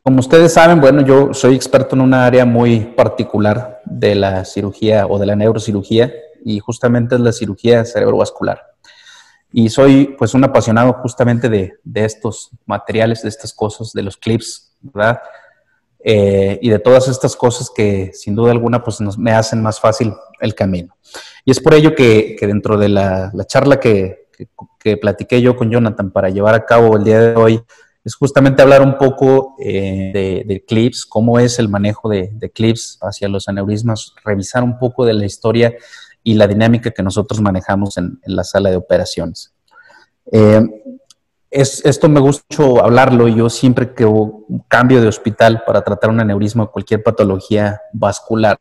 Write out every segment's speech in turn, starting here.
Como ustedes saben, bueno, yo soy experto en una área muy particular de la cirugía o de la neurocirugía y justamente es la cirugía cerebrovascular. Y soy pues un apasionado justamente de estos materiales, de estas cosas, de los clips, ¿verdad? Y de todas estas cosas que sin duda alguna pues me hacen más fácil el camino. Y es por ello que dentro de la charla que platiqué yo con Jonathan para llevar a cabo el día de hoy, es justamente hablar un poco de clips, cómo es el manejo de clips hacia los aneurismas, revisar un poco de la historia y la dinámica que nosotros manejamos en la sala de operaciones. Esto me gusta mucho hablarlo. Yo siempre que cambio de hospital para tratar un aneurisma o cualquier patología vascular,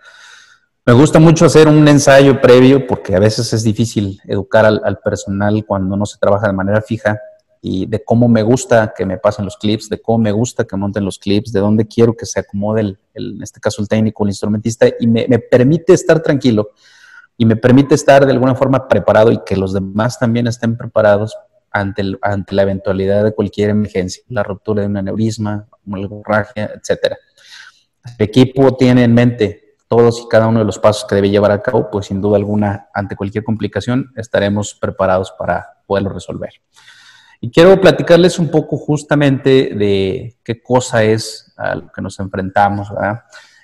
me gusta mucho hacer un ensayo previo porque a veces es difícil educar al personal cuando no se trabaja de manera fija y de cómo me gusta que me pasen los clips, de cómo me gusta que monten los clips, de dónde quiero que se acomode, en este caso el técnico, el instrumentista, y me permite estar tranquilo y me permite estar de alguna forma preparado y que los demás también estén preparados ante la eventualidad de cualquier emergencia, la ruptura de un aneurisma, una hemorragia, etc. El equipo tiene en mente todos y cada uno de los pasos que debe llevar a cabo, pues sin duda alguna, ante cualquier complicación, estaremos preparados para poderlo resolver. Y quiero platicarles un poco justamente de qué cosa es a lo que nos enfrentamos, ¿verdad?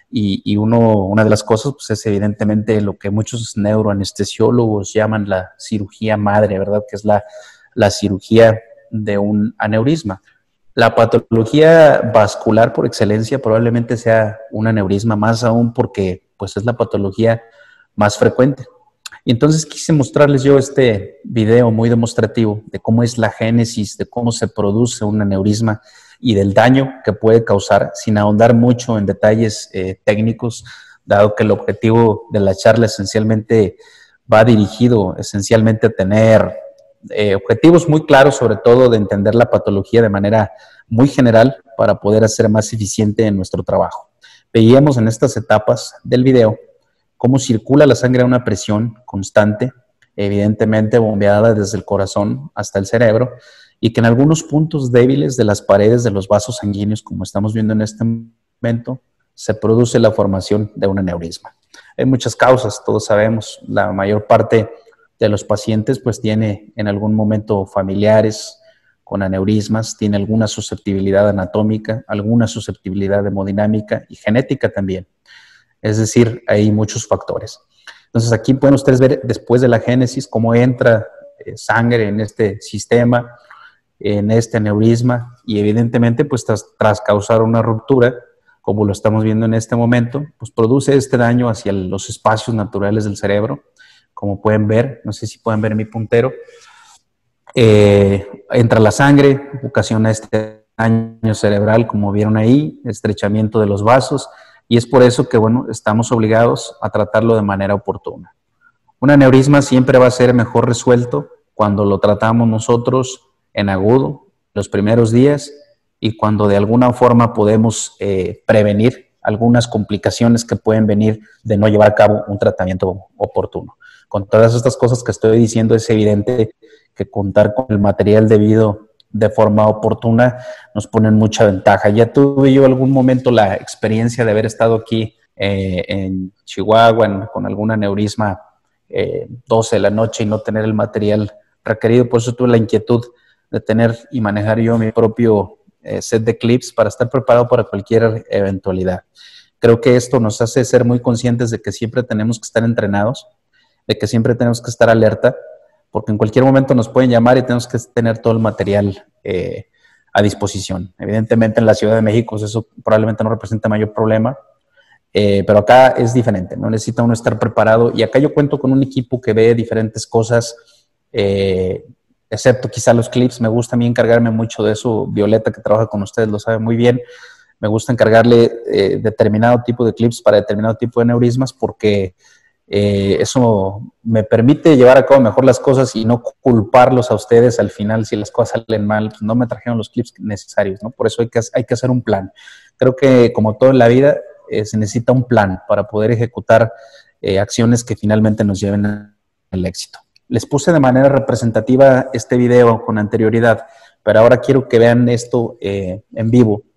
Y una de las cosas pues, es evidentemente lo que muchos neuroanestesiólogos llaman la cirugía madre, ¿verdad? Que es la cirugía de un aneurisma. La patología vascular por excelencia probablemente sea un aneurisma, más aún porque pues, es la patología más frecuente. Y entonces quise mostrarles yo este video muy demostrativo de cómo es la génesis, de cómo se produce un aneurisma y del daño que puede causar, sin ahondar mucho en detalles técnicos, dado que el objetivo de la charla esencialmente va dirigido esencialmente a tener objetivos muy claros, sobre todo de entender la patología de manera muy general para poder hacer más eficiente en nuestro trabajo. Veíamos en estas etapas del video cómo circula la sangre a una presión constante, evidentemente bombeada desde el corazón hasta el cerebro, y que en algunos puntos débiles de las paredes de los vasos sanguíneos, como estamos viendo en este momento, se produce la formación de un aneurisma. Hay muchas causas, todos sabemos, la mayor parte de los pacientes pues tiene en algún momento familiares con aneurismas, tiene alguna susceptibilidad anatómica, alguna susceptibilidad hemodinámica y genética también. Es decir, hay muchos factores. Entonces aquí pueden ustedes ver después de la génesis cómo entra sangre en este sistema, en este aneurisma y evidentemente pues tras causar una ruptura, como lo estamos viendo en este momento, pues produce este daño hacia los espacios naturales del cerebro. Como pueden ver, no sé si pueden ver mi puntero, entra la sangre, ocasiona este daño cerebral, como vieron ahí, estrechamiento de los vasos, y es por eso que, bueno, estamos obligados a tratarlo de manera oportuna. Un aneurisma siempre va a ser mejor resuelto cuando lo tratamos nosotros en agudo, los primeros días, y cuando de alguna forma podemos prevenir algunas complicaciones que pueden venir de no llevar a cabo un tratamiento oportuno. Con todas estas cosas que estoy diciendo, es evidente que contar con el material debido de forma oportuna nos pone en mucha ventaja. Ya tuve yo algún momento la experiencia de haber estado aquí en Chihuahua con algún aneurisma 12 de la noche y no tener el material requerido. Por eso tuve la inquietud de tener y manejar yo mi propio set de clips para estar preparado para cualquier eventualidad. Creo que esto nos hace ser muy conscientes de que siempre tenemos que estar entrenados, de que siempre tenemos que estar alerta, porque en cualquier momento nos pueden llamar y tenemos que tener todo el material a disposición. Evidentemente en la Ciudad de México pues eso probablemente no representa mayor problema, pero acá es diferente, no necesita uno estar preparado, y acá yo cuento con un equipo que ve diferentes cosas, excepto quizá los clips. Me gusta a mí encargarme mucho de eso. Violeta, que trabaja con ustedes, lo sabe muy bien. Me gusta encargarle determinado tipo de clips para determinado tipo de aneurismas, porque eso me permite llevar a cabo mejor las cosas y no culparlos a ustedes al final si las cosas salen mal. Pues no me trajeron los clips necesarios, ¿no? Por eso hay que hacer un plan. Creo que como todo en la vida se necesita un plan para poder ejecutar acciones que finalmente nos lleven al éxito. Les puse de manera representativa este video con anterioridad, pero ahora quiero que vean esto en vivo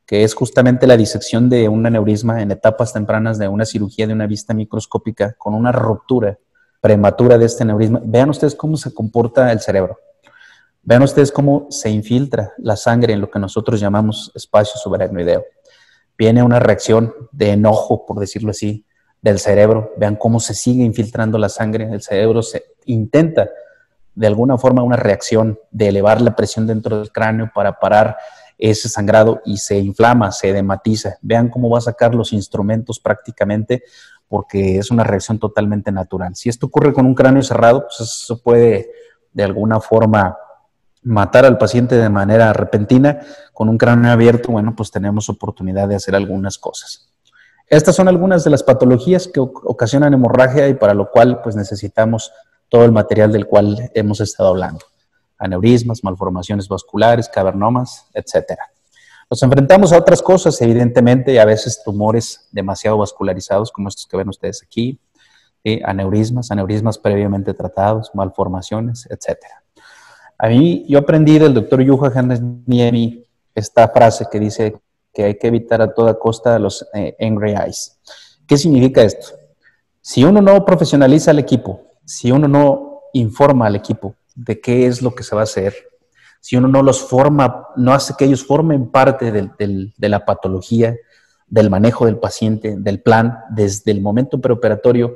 que es justamente la disección de un aneurisma en etapas tempranas de una cirugía de una vista microscópica con una ruptura prematura de este aneurisma. Vean ustedes cómo se comporta el cerebro. Vean ustedes cómo se infiltra la sangre en lo que nosotros llamamos espacio subaracnoideo. Viene una reacción de enojo, por decirlo así, del cerebro. Vean cómo se sigue infiltrando la sangre. El cerebro se intenta, de alguna forma, una reacción de elevar la presión dentro del cráneo para parar ese sangrado y se inflama, se dematiza. Vean cómo va a sacar los instrumentos prácticamente, porque es una reacción totalmente natural. Si esto ocurre con un cráneo cerrado, pues eso puede de alguna forma matar al paciente de manera repentina. Con un cráneo abierto, bueno, pues tenemos oportunidad de hacer algunas cosas. Estas son algunas de las patologías que ocasionan hemorragia y para lo cual pues necesitamos todo el material del cual hemos estado hablando. Aneurismas, malformaciones vasculares, cavernomas, etcétera. Nos enfrentamos a otras cosas, evidentemente, y a veces tumores demasiado vascularizados, como estos que ven ustedes aquí, aneurismas previamente tratados, malformaciones, etcétera. A mí, yo aprendí del doctor Juha Niemi esta frase que dice que hay que evitar a toda costa los angry eyes. ¿Qué significa esto? Si uno no profesionaliza al equipo, si uno no informa al equipo de qué es lo que se va a hacer, si uno no los forma, no hace que ellos formen parte de la patología, del manejo del paciente, del plan, desde el momento preoperatorio,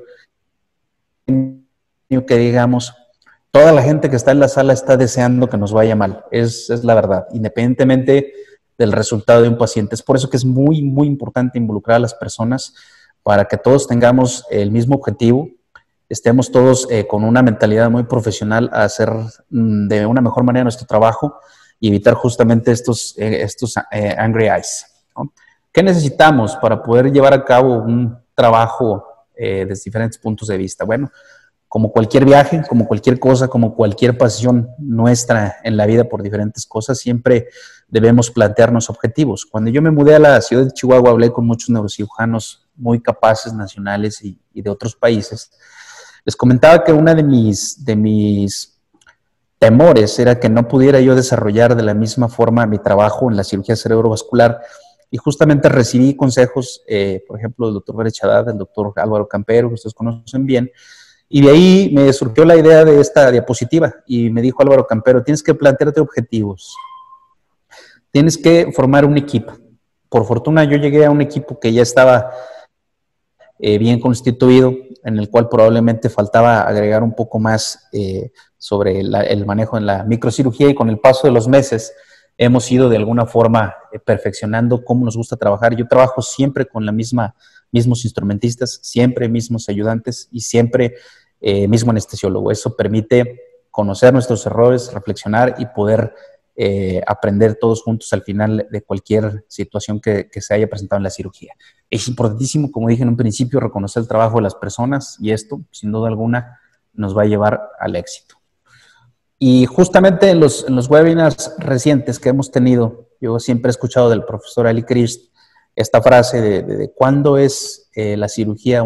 que digamos, toda la gente que está en la sala está deseando que nos vaya mal. Es la verdad, independientemente del resultado de un paciente. Es por eso que es muy, muy importante involucrar a las personas para que todos tengamos el mismo objetivo, estemos todos con una mentalidad muy profesional a hacer de una mejor manera nuestro trabajo y evitar justamente estos angry eyes, ¿no? ¿Qué necesitamos para poder llevar a cabo un trabajo desde diferentes puntos de vista? Bueno, como cualquier viaje, como cualquier cosa, como cualquier pasión nuestra en la vida por diferentes cosas, siempre debemos plantearnos objetivos. Cuando yo me mudé a la ciudad de Chihuahua, hablé con muchos neurocirujanos muy capaces, nacionales y de otros países. Les comentaba que una de mis temores era que no pudiera yo desarrollar de la misma forma mi trabajo en la cirugía cerebrovascular y justamente recibí consejos, por ejemplo, del doctor Berechadad, del doctor Álvaro Campero, que ustedes conocen bien, y de ahí me surgió la idea de esta diapositiva y me dijo Álvaro Campero, tienes que plantearte objetivos, tienes que formar un equipo. Por fortuna yo llegué a un equipo que ya estaba bien constituido, en el cual probablemente faltaba agregar un poco más sobre el manejo en la microcirugía, y con el paso de los meses hemos ido de alguna forma perfeccionando cómo nos gusta trabajar. Yo trabajo siempre con la mismos instrumentistas, siempre mismos ayudantes y siempre mismo anestesiólogo. Eso permite conocer nuestros errores, reflexionar y poder aprender todos juntos al final de cualquier situación que se haya presentado en la cirugía. Es importantísimo, como dije en un principio, reconocer el trabajo de las personas y esto, sin duda alguna, nos va a llevar al éxito. Y justamente en los webinars recientes que hemos tenido, yo siempre he escuchado del profesor Ali Krist esta frase de cuándo es la cirugía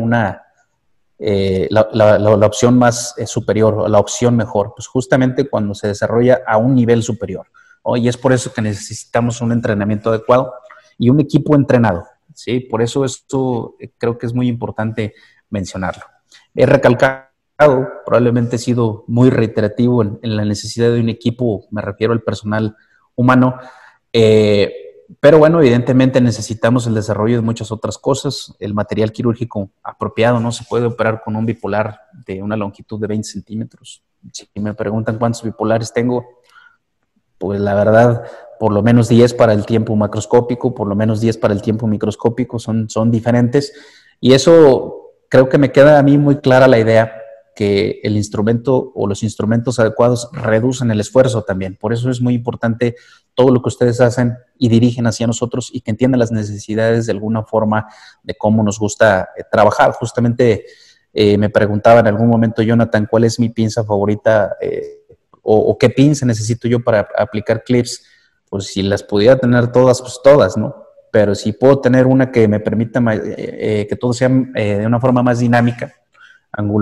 la opción más superior o la opción mejor, pues justamente cuando se desarrolla a un nivel superior, ¿no? Y es por eso que necesitamos un entrenamiento adecuado y un equipo entrenado, ¿sí? Por eso esto creo que es muy importante mencionarlo. He recalcado, probablemente he sido muy reiterativo en la necesidad de un equipo, me refiero al personal humano, pero bueno, evidentemente necesitamos el desarrollo de muchas otras cosas. El material quirúrgico apropiado no se puede operar con un bipolar de una longitud de 20 centímetros. Si me preguntan cuántos bipolares tengo, pues la verdad, por lo menos 10 para el tiempo macroscópico, por lo menos 10 para el tiempo microscópico, son diferentes. Y eso creo que me queda a mí muy clara la idea que el instrumento o los instrumentos adecuados reducen el esfuerzo también. Por eso es muy importante todo lo que ustedes hacen y dirigen hacia nosotros y que entiendan las necesidades de alguna forma de cómo nos gusta trabajar. Justamente me preguntaba en algún momento, Jonathan, ¿cuál es mi pinza favorita o qué pinza necesito yo para aplicar clips? Pues si las pudiera tener todas, pues todas, ¿no? Pero si puedo tener una que me permita que todo sea de una forma más dinámica,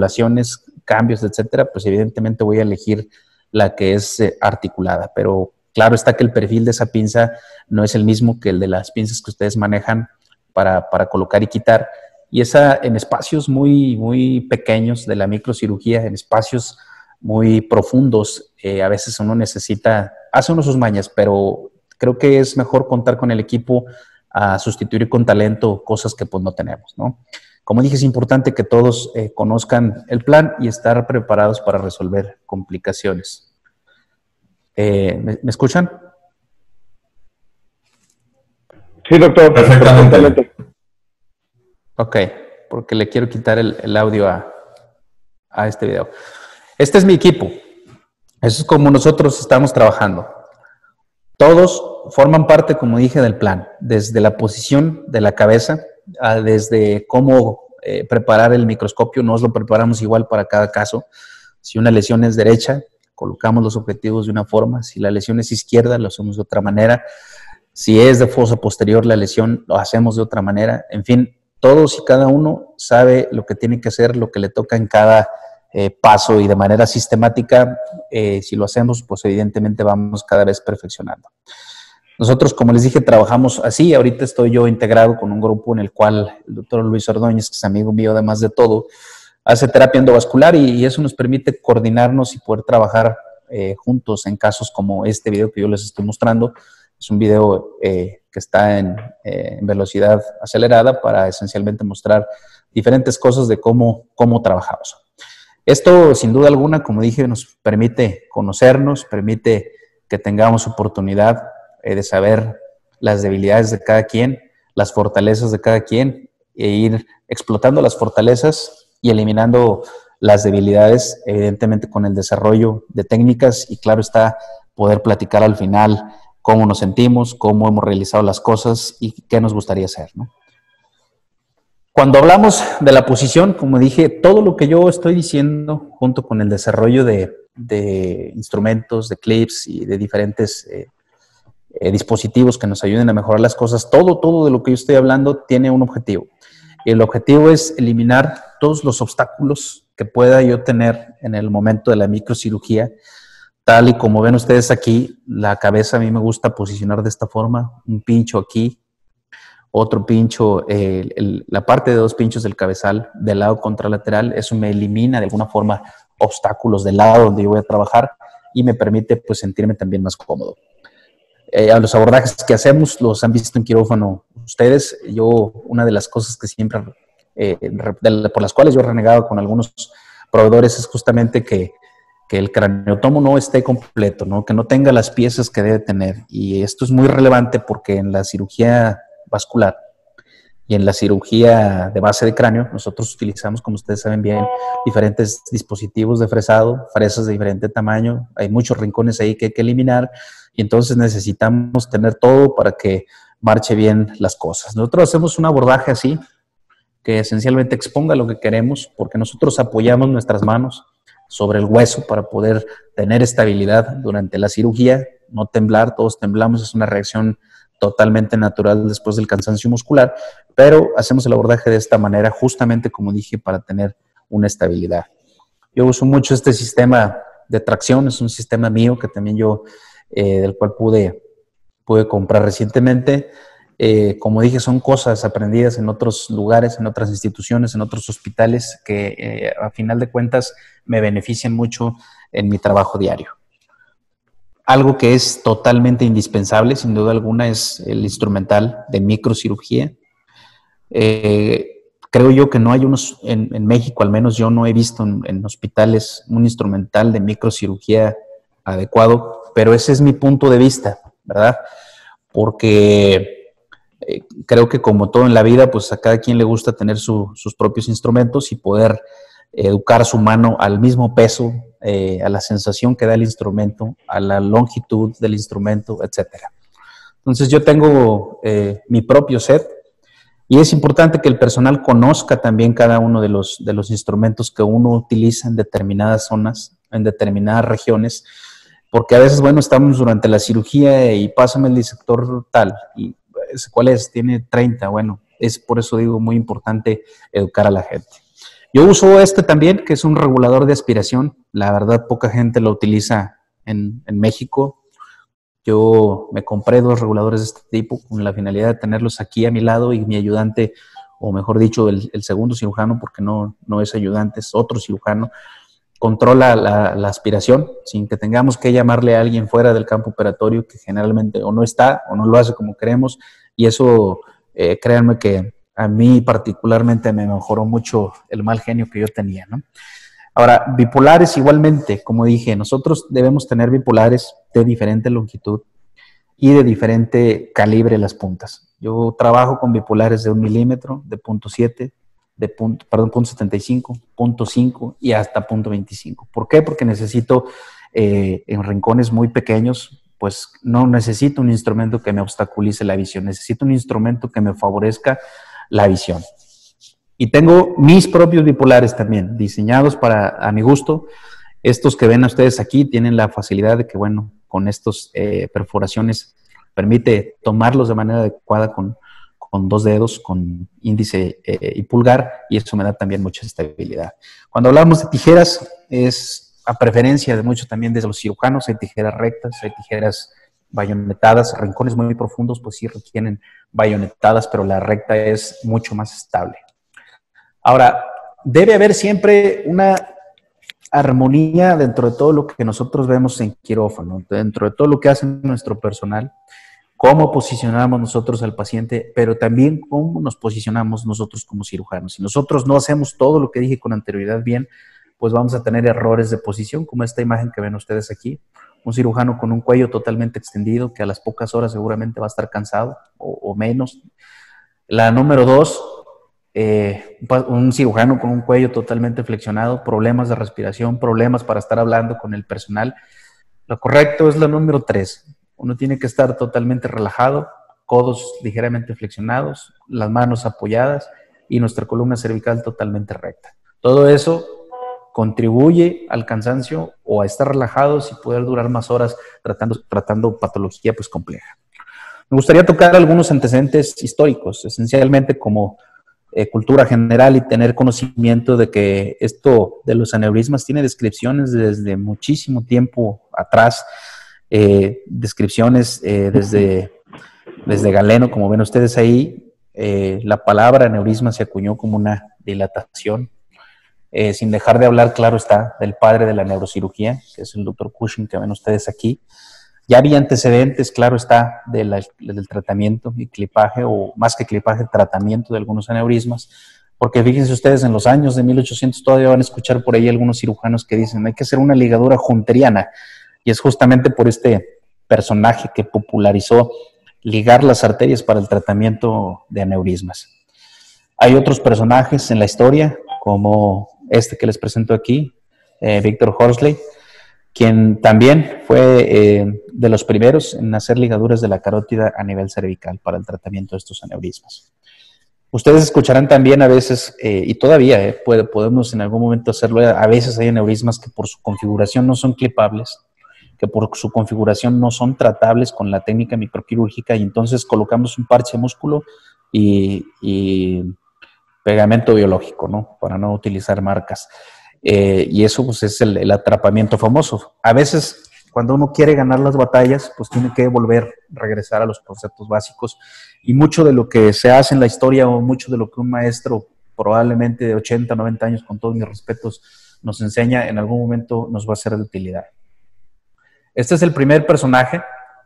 angulaciones, cambios, etcétera, pues evidentemente voy a elegir la que es articulada. Pero Claro está que el perfil de esa pinza no es el mismo que el de las pinzas que ustedes manejan para colocar y quitar. Y esa en espacios muy, muy pequeños de la microcirugía, en espacios muy profundos, a veces uno necesita, hace uno sus mañas, pero creo que es mejor contar con el equipo a sustituir con talento cosas que pues no tenemos, ¿no? Como dije, es importante que todos conozcan el plan y estar preparados para resolver complicaciones. ¿Me escuchan? Sí, doctor. Perfectamente. Ok, porque le quiero quitar el audio a este video. Este es mi equipo. Eso es como nosotros estamos trabajando. Todos forman parte, como dije, del plan, desde la posición de la cabeza, desde cómo preparar el microscopio. Nos lo preparamos igual para cada caso. Si una lesión es derecha, colocamos los objetivos de una forma. Si la lesión es izquierda, lo hacemos de otra manera. Si es de fosa posterior la lesión, lo hacemos de otra manera. En fin, todos y cada uno sabe lo que tiene que hacer, lo que le toca en cada paso y de manera sistemática. Si lo hacemos, pues evidentemente vamos cada vez perfeccionando. Nosotros, como les dije, trabajamos así. Ahorita estoy yo integrado con un grupo en el cual el doctor Luis Ordóñez, que es amigo mío además de todo, hace terapia endovascular y eso nos permite coordinarnos y poder trabajar juntos en casos como este video que yo les estoy mostrando. Es un video que está en velocidad acelerada para esencialmente mostrar diferentes cosas de cómo trabajamos. Esto, sin duda alguna, como dije, nos permite conocernos, permite que tengamos oportunidad de saber las debilidades de cada quien, las fortalezas de cada quien, e ir explotando las fortalezas y eliminando las debilidades, evidentemente con el desarrollo de técnicas y claro está, poder platicar al final cómo nos sentimos, cómo hemos realizado las cosas y qué nos gustaría hacer, ¿no? Cuando hablamos de la posición, como dije, todo lo que yo estoy diciendo junto con el desarrollo de instrumentos, de clips y de diferentes dispositivos que nos ayuden a mejorar las cosas, todo de lo que yo estoy hablando tiene un objetivo. Y el objetivo es eliminar todos los obstáculos que pueda yo tener en el momento de la microcirugía. Tal y como ven ustedes aquí, la cabeza a mí me gusta posicionar de esta forma, un pincho aquí, otro pincho, la parte de dos pinchos del cabezal del lado contralateral. Eso me elimina de alguna forma obstáculos del lado donde yo voy a trabajar y me permite pues sentirme también más cómodo. A los abordajes que hacemos los han visto en quirófano ustedes. Yo, una de las cosas que siempre, por las cuales yo he renegado con algunos proveedores es justamente que el craneotomo no esté completo, ¿no? Que no tenga las piezas que debe tener. Y esto es muy relevante porque en la cirugía vascular y en la cirugía de base de cráneo nosotros utilizamos, como ustedes saben bien, diferentes dispositivos de fresado, fresas de diferente tamaño. Hay muchos rincones ahí que hay que eliminar y entonces necesitamos tener todo para que marche bien las cosas. Nosotros hacemos un abordaje así, que esencialmente exponga lo que queremos, porque nosotros apoyamos nuestras manos sobre el hueso para poder tener estabilidad durante la cirugía, no temblar. Todos temblamos, es una reacción totalmente natural después del cansancio muscular, pero hacemos el abordaje de esta manera justamente, como dije, para tener una estabilidad. Yo uso mucho este sistema de tracción, es un sistema mío que también yo, del cual pude comprar recientemente. Como dije, son cosas aprendidas en otros lugares, en otras instituciones, en otros hospitales que a final de cuentas me benefician mucho en mi trabajo diario. Algo que es totalmente indispensable, sin duda alguna, es el instrumental de microcirugía. Creo yo que no hay unos, en México al menos yo no he visto en hospitales un instrumental de microcirugía adecuado, pero ese es mi punto de vista, ¿verdad? Porque creo que como todo en la vida, pues a cada quien le gusta tener sus propios instrumentos y poder educar su mano al mismo peso, a la sensación que da el instrumento, a la longitud del instrumento, etcétera. Entonces yo tengo mi propio set y es importante que el personal conozca también cada uno de los instrumentos que uno utiliza en determinadas zonas, en determinadas regiones, porque a veces, bueno, estamos durante la cirugía y pásame el disector tal, y ¿cuál es? Tiene 30, bueno, es por eso digo muy importante educar a la gente. Yo uso este también, que es un regulador de aspiración. La verdad, poca gente lo utiliza en México. Yo me compré 2 reguladores de este tipo con la finalidad de tenerlos aquí a mi lado y mi ayudante, o mejor dicho, el segundo cirujano, porque no es ayudante, es otro cirujano, controla la aspiración sin que tengamos que llamarle a alguien fuera del campo operatorio que generalmente o no está o no lo hace como queremos, y eso, créanme que a mí particularmente me mejoró mucho el mal genio que yo tenía, ¿no? Ahora, bipolares igualmente, como dije, nosotros debemos tener bipolares de diferente longitud y de diferente calibre las puntas. Yo trabajo con bipolares de 1 milímetro, de 0.7, de 0.75, 0.5 y hasta 0.25. ¿Por qué? Porque necesito en rincones muy pequeños, pues no necesito un instrumento que me obstaculice la visión, necesito un instrumento que me favorezca la visión. Y tengo mis propios bipolares también, diseñados a mi gusto. Estos que ven a ustedes aquí tienen la facilidad de que, bueno, con estas perforaciones permite tomarlos de manera adecuada con 2 dedos, con índice y pulgar, y eso me da también mucha estabilidad. Cuando hablamos de tijeras, es a preferencia de muchos también de los cirujanos. Hay tijeras rectas, hay tijeras bayonetadas, rincones muy profundos, pues sí requieren bayonetadas, pero la recta es mucho más estable. Ahora, debe haber siempre una armonía dentro de todo lo que nosotros vemos en quirófano, dentro de todo lo que hace nuestro personal, cómo posicionamos nosotros al paciente, pero también cómo nos posicionamos nosotros como cirujanos. Si nosotros no hacemos todo lo que dije con anterioridad bien, pues vamos a tener errores de posición, como esta imagen que ven ustedes aquí. Un cirujano con un cuello totalmente extendido, que a las pocas horas seguramente va a estar cansado o menos. La número 2, un cirujano con un cuello totalmente flexionado, problemas de respiración, problemas para estar hablando con el personal. Lo correcto es la número 3. Uno tiene que estar totalmente relajado, codos ligeramente flexionados, las manos apoyadas y nuestra columna cervical totalmente recta. Todo eso contribuye al cansancio o a estar relajados y poder durar más horas tratando patología pues compleja. Me gustaría tocar algunos antecedentes históricos, esencialmente como cultura general, y tener conocimiento de que esto de los aneurismas tiene descripciones desde muchísimo tiempo atrás, descripciones desde Galeno, como ven ustedes ahí. La palabra aneurisma se acuñó como una dilatación, sin dejar de hablar, claro está, del padre de la neurocirugía, que es el doctor Cushing, que ven ustedes aquí. Ya había antecedentes, claro está, del tratamiento y clipaje, o más que clipaje, tratamiento de algunos aneurismas, porque fíjense ustedes, en los años de 1800 todavía van a escuchar por ahí algunos cirujanos que dicen hay que hacer una ligadura hunteriana, y es justamente por este personaje que popularizó ligar las arterias para el tratamiento de aneurismas. Hay otros personajes en la historia, como este que les presento aquí, Victor Horsley, quien también fue de los primeros en hacer ligaduras de la carótida a nivel cervical para el tratamiento de estos aneurismas. Ustedes escucharán también a veces, y todavía podemos en algún momento hacerlo, a veces hay aneurismas que por su configuración no son clipables, que por su configuración no son tratables con la técnica microquirúrgica, y entonces colocamos un parche músculo y pegamento biológico, ¿no? Para no utilizar marcas. Y eso pues es el atrapamiento famoso. A veces cuando uno quiere ganar las batallas, pues tiene que regresar a los conceptos básicos, y mucho de lo que se hace en la historia, o mucho de lo que un maestro probablemente de 80, 90 años, con todos mis respetos, nos enseña, en algún momento nos va a ser de utilidad. Este es el primer personaje,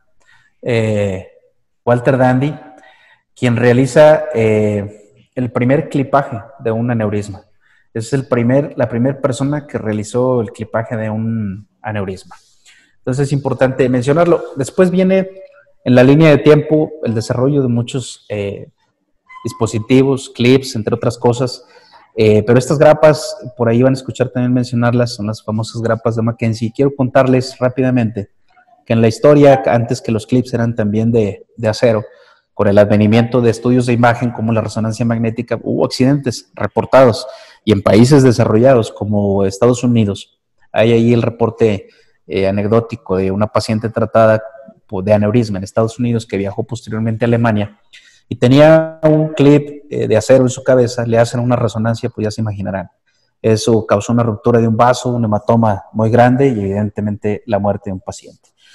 Walter Dandy, quien realiza el primer clipaje de un aneurisma. Es la primera persona que realizó el clipaje de un aneurisma. Entonces es importante mencionarlo. Después viene en la línea de tiempo el desarrollo de muchos dispositivos, clips, entre otras cosas. Pero estas grapas, por ahí van a escuchar también mencionarlas, son las famosas grapas de Mackenzie. Quiero contarles rápidamente que en la historia, antes que los clips eran también de acero, con el advenimiento de estudios de imagen como la resonancia magnética, hubo accidentes reportados, y en países desarrollados como Estados Unidos, hay ahí el reporte anecdótico de una paciente tratada de aneurisma en Estados Unidos que viajó posteriormente a Alemania y tenía un clip de acero en su cabeza. Le hacen una resonancia, pues ya se imaginarán. Eso causó una ruptura de un vaso, un hematoma muy grande y evidentemente la muerte de un paciente.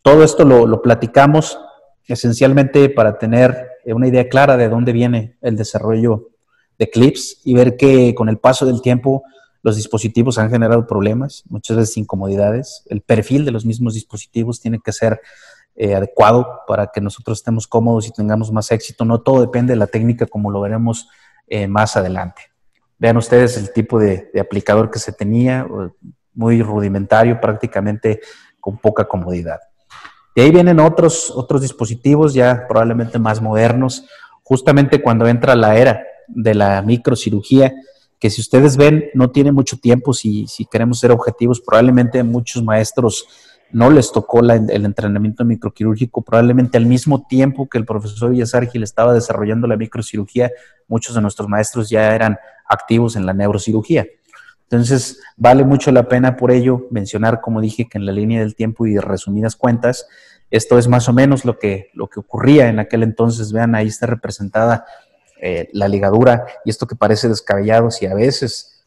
Todo esto lo platicamos esencialmente para tener una idea clara de dónde viene el desarrollo de clips y ver que con el paso del tiempo los dispositivos han generado problemas, muchas veces incomodidades. El perfil de los mismos dispositivos tiene que ser adecuado para que nosotros estemos cómodos y tengamos más éxito. No todo depende de la técnica, como lo veremos más adelante. Vean ustedes el tipo de aplicador que se tenía, muy rudimentario, prácticamente con poca comodidad. De ahí vienen otros dispositivos ya probablemente más modernos, justamente cuando entra la era de la microcirugía, que si ustedes ven no tiene mucho tiempo. Si queremos ser objetivos, probablemente muchos maestros no les tocó el entrenamiento microquirúrgico, probablemente al mismo tiempo que el profesor Villasargil estaba desarrollando la microcirugía, muchos de nuestros maestros ya eran activos en la neurocirugía. Entonces, vale mucho la pena por ello mencionar, como dije, que en la línea del tiempo y de resumidas cuentas, esto es más o menos lo que ocurría en aquel entonces. Vean, ahí está representada la ligadura y esto que parece descabellado, si a veces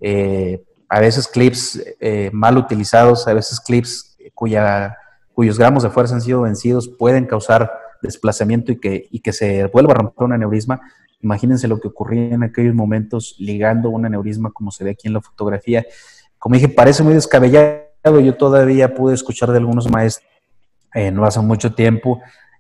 clips mal utilizados, a veces clips cuyos gramos de fuerza han sido vencidos pueden causar desplazamiento y que se vuelva a romper un aneurisma. Imagínense lo que ocurría en aquellos momentos ligando un aneurisma como se ve aquí en la fotografía. Como dije, parece muy descabellado. Yo todavía pude escuchar de algunos maestros no hace mucho tiempo